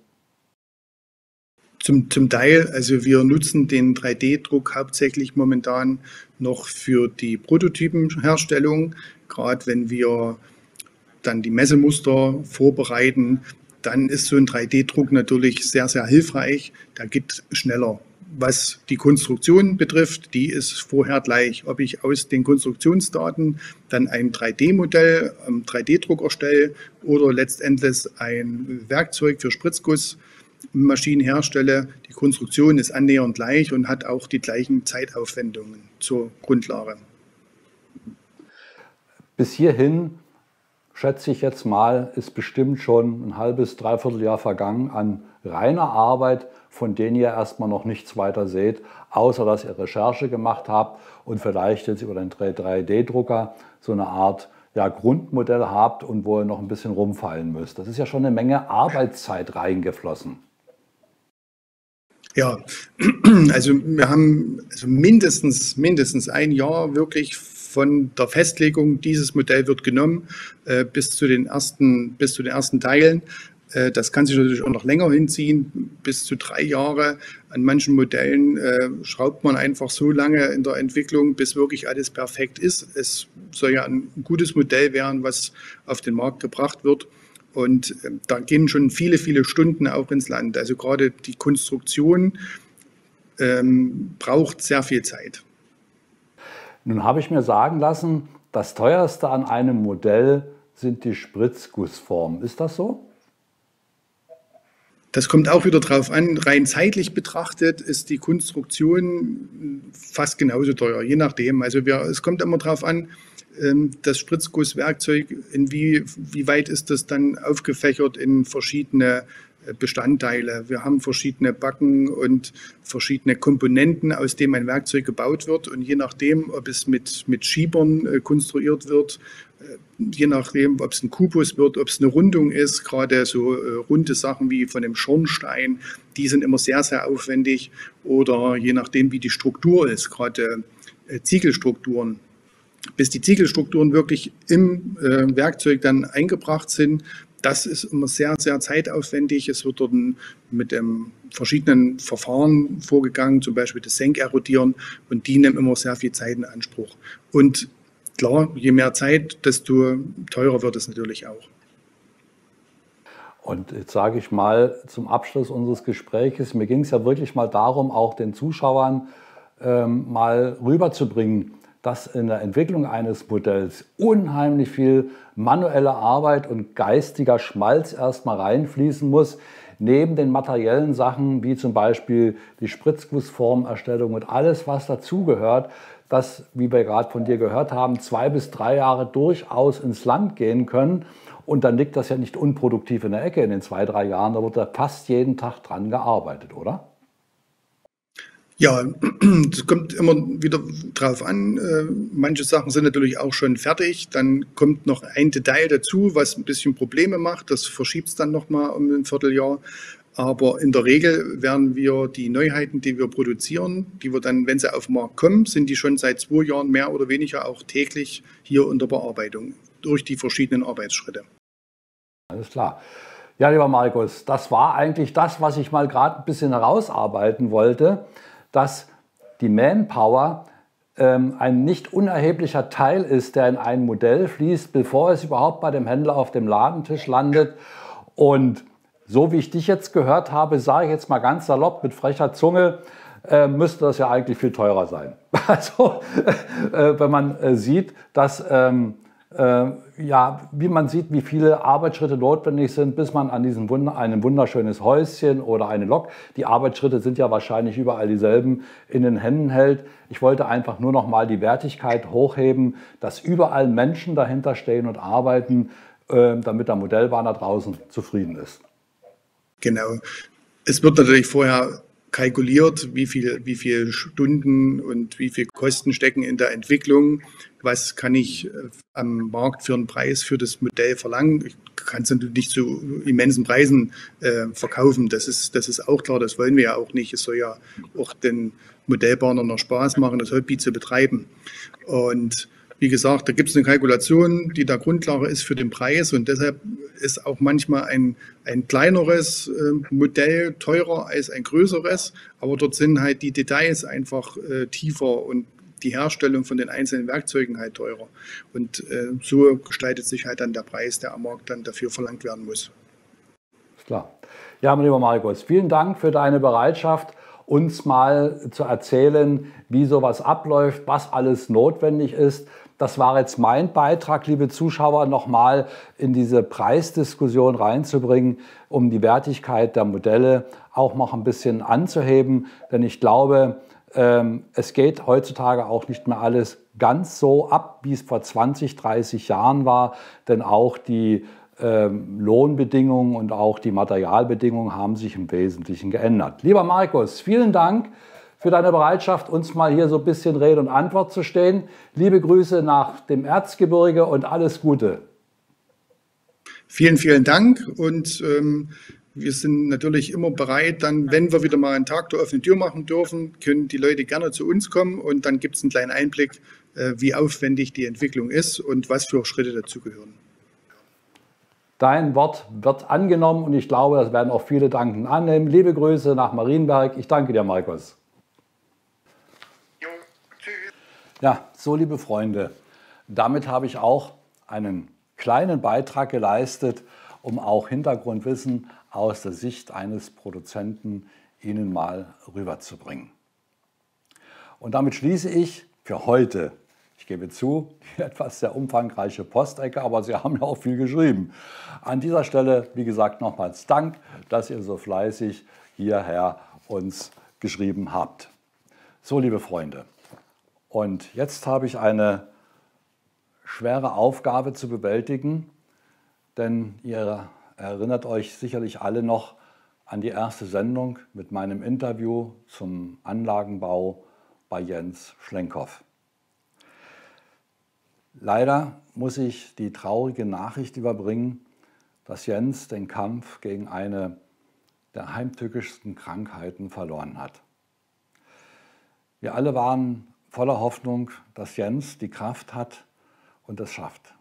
Zum, zum Teil, also wir nutzen den drei D Druck hauptsächlich momentan noch für die Prototypenherstellung. Gerade wenn wir dann die Messemuster vorbereiten, dann ist so ein drei D Druck natürlich sehr, sehr hilfreich. Der geht schneller. Was die Konstruktion betrifft, die ist vorher gleich. Ob ich aus den Konstruktionsdaten dann ein drei D Modell am drei D Druck erstelle oder letztendlich ein Werkzeug für Spritzgussmaschinen herstelle, die Konstruktion ist annähernd gleich und hat auch die gleichen Zeitaufwendungen zur Grundlage. Bis hierhin, schätze ich jetzt mal, ist bestimmt schon ein halbes, dreiviertel Jahr vergangen an reiner Arbeit, von denen ihr erstmal noch nichts weiter seht, außer dass ihr Recherche gemacht habt und vielleicht jetzt über den drei D Drucker so eine Art ja, Grundmodell habt und wo ihr noch ein bisschen rumfallen müsst. Das ist ja schon eine Menge Arbeitszeit reingeflossen. Ja, also wir haben also mindestens, mindestens ein Jahr wirklich von der Festlegung, dieses Modell wird genommen, äh, bis zu den ersten, bis zu den ersten Teilen. Das kann sich natürlich auch noch länger hinziehen, bis zu drei Jahre. An manchen Modellen äh, schraubt man einfach so lange in der Entwicklung, bis wirklich alles perfekt ist. Es soll ja ein gutes Modell werden, was auf den Markt gebracht wird. Und äh, da gehen schon viele, viele Stunden auch ins Land. Also gerade die Konstruktion ähm, braucht sehr viel Zeit. Nun habe ich mir sagen lassen, das teuerste an einem Modell sind die Spritzgussformen. Ist das so? Das kommt auch wieder drauf an. Rein zeitlich betrachtet ist die Konstruktion fast genauso teuer, je nachdem. Also wir, es kommt immer drauf an, das Spritzgusswerkzeug, inwieweit ist das dann aufgefächert in verschiedene Bestandteile. Wir haben verschiedene Backen und verschiedene Komponenten, aus denen ein Werkzeug gebaut wird. Und je nachdem, ob es mit, mit Schiebern äh, konstruiert wird, äh, je nachdem, ob es ein Kubus wird, ob es eine Rundung ist, gerade so äh, runde Sachen wie von dem Schornstein, die sind immer sehr, sehr aufwendig. Oder je nachdem, wie die Struktur ist, gerade äh, Ziegelstrukturen. Bis die Ziegelstrukturen wirklich im äh, Werkzeug dann eingebracht sind, das ist immer sehr, sehr zeitaufwendig. Es wird dort mit ähm, verschiedenen Verfahren vorgegangen, zum Beispiel das Senkerodieren, und die nehmen immer sehr viel Zeit in Anspruch. Und klar, je mehr Zeit, desto teurer wird es natürlich auch. Und jetzt sage ich mal zum Abschluss unseres Gesprächs, mir ging es ja wirklich mal darum, auch den Zuschauern ähm, mal rüberzubringen, dass in der Entwicklung eines Modells unheimlich viel manuelle Arbeit und geistiger Schmalz erstmal reinfließen muss, neben den materiellen Sachen, wie zum Beispiel die Spritzgussformerstellung und alles, was dazugehört, das, wie wir gerade von dir gehört haben, zwei bis drei Jahre durchaus ins Land gehen können. Und dann liegt das ja nicht unproduktiv in der Ecke in den zwei, drei Jahren, da wird da fast jeden Tag dran gearbeitet, oder? Ja, es kommt immer wieder drauf an. Manche Sachen sind natürlich auch schon fertig. Dann kommt noch ein Detail dazu, was ein bisschen Probleme macht. Das verschiebt es dann nochmal um ein Vierteljahr. Aber in der Regel werden wir die Neuheiten, die wir produzieren, die wir dann, wenn sie auf den Markt kommen, sind die schon seit zwei Jahren mehr oder weniger auch täglich hier unter Bearbeitung durch die verschiedenen Arbeitsschritte. Alles klar. Ja, lieber Markus, das war eigentlich das, was ich mal gerade ein bisschen herausarbeiten wollte, dass die Manpower ähm, ein nicht unerheblicher Teil ist, der in ein Modell fließt, bevor es überhaupt bei dem Händler auf dem Ladentisch landet. Und so wie ich dich jetzt gehört habe, sage ich jetzt mal ganz salopp mit frecher Zunge, äh, müsste das ja eigentlich viel teurer sein. Also äh, wenn man äh, sieht, dass ähm, äh, ja, wie man sieht, wie viele Arbeitsschritte notwendig sind, bis man an diesem Wunder, einem wunderschönes Häuschen oder eine Lok, die Arbeitsschritte sind ja wahrscheinlich überall dieselben, in den Händen hält. Ich wollte einfach nur noch mal die Wertigkeit hochheben, dass überall Menschen dahinter stehen und arbeiten, äh, damit der Modellbahn da draußen zufrieden ist. Genau. Es wird natürlich vorher kalkuliert, wie viel, wie viele Stunden und wie viel Kosten stecken in der Entwicklung. Was kann ich am Markt für einen Preis für das Modell verlangen? Ich kann es natürlich nicht zu immensen Preisen äh, verkaufen. Das ist, das ist auch klar, das wollen wir ja auch nicht. Es soll ja auch den Modellbahnern noch Spaß machen, das Hobby zu betreiben. Und wie gesagt, da gibt es eine Kalkulation, die da Grundlage ist für den Preis, und deshalb ist auch manchmal ein, ein kleineres äh, Modell teurer als ein größeres, aber dort sind halt die Details einfach äh, tiefer und die Herstellung von den einzelnen Werkzeugen halt teurer. Und äh, so gestaltet sich halt dann der Preis, der am Markt dann dafür verlangt werden muss. Klar. Ja, mein lieber Markus, vielen Dank für deine Bereitschaft, uns mal zu erzählen, wie sowas abläuft, was alles notwendig ist. Das war jetzt mein Beitrag, liebe Zuschauer, nochmal in diese Preisdiskussion reinzubringen, um die Wertigkeit der Modelle auch noch ein bisschen anzuheben. Denn ich glaube, ähm, es geht heutzutage auch nicht mehr alles ganz so ab, wie es vor zwanzig, dreißig Jahren war. Denn auch die ähm, Lohnbedingungen und auch die Materialbedingungen haben sich im Wesentlichen geändert. Lieber Markus, vielen Dank für deine Bereitschaft, uns mal hier so ein bisschen Rede und Antwort zu stehen. Liebe Grüße nach dem Erzgebirge und alles Gute. Vielen, vielen Dank und ähm, wir sind natürlich immer bereit, dann, wenn wir wieder mal einen Tag der offenen Tür machen dürfen, können die Leute gerne zu uns kommen und dann gibt es einen kleinen Einblick, äh, wie aufwendig die Entwicklung ist und was für Schritte dazugehören. Dein Wort wird angenommen und ich glaube, das werden auch viele Danken annehmen. Liebe Grüße nach Marienberg. Ich danke dir, Markus. Ja, so liebe Freunde, damit habe ich auch einen kleinen Beitrag geleistet, um auch Hintergrundwissen aus der Sicht eines Produzenten Ihnen mal rüberzubringen. Und damit schließe ich für heute, ich gebe zu, die etwas sehr umfangreiche Postecke, aber Sie haben ja auch viel geschrieben. An dieser Stelle, wie gesagt, nochmals Dank, dass ihr so fleißig hierher uns geschrieben habt. So, liebe Freunde. Und jetzt habe ich eine schwere Aufgabe zu bewältigen, denn ihr erinnert euch sicherlich alle noch an die erste Sendung mit meinem Interview zum Anlagenbau bei Jens Schlenkhoff. Leider muss ich die traurige Nachricht überbringen, dass Jens den Kampf gegen eine der heimtückischsten Krankheiten verloren hat. Wir alle waren voller Hoffnung, dass Jens die Kraft hat und es schafft.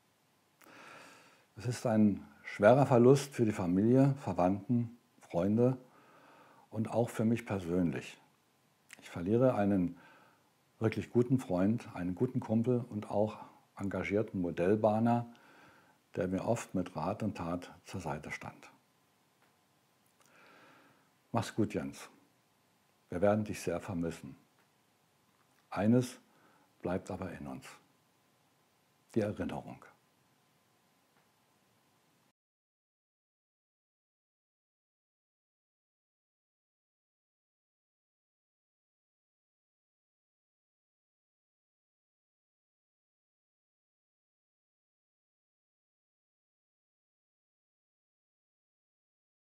Es ist ein schwerer Verlust für die Familie, Verwandten, Freunde und auch für mich persönlich. Ich verliere einen wirklich guten Freund, einen guten Kumpel und auch engagierten Modellbahner, der mir oft mit Rat und Tat zur Seite stand. Mach's gut, Jens. Wir werden dich sehr vermissen. Eines bleibt aber in uns: die Erinnerung.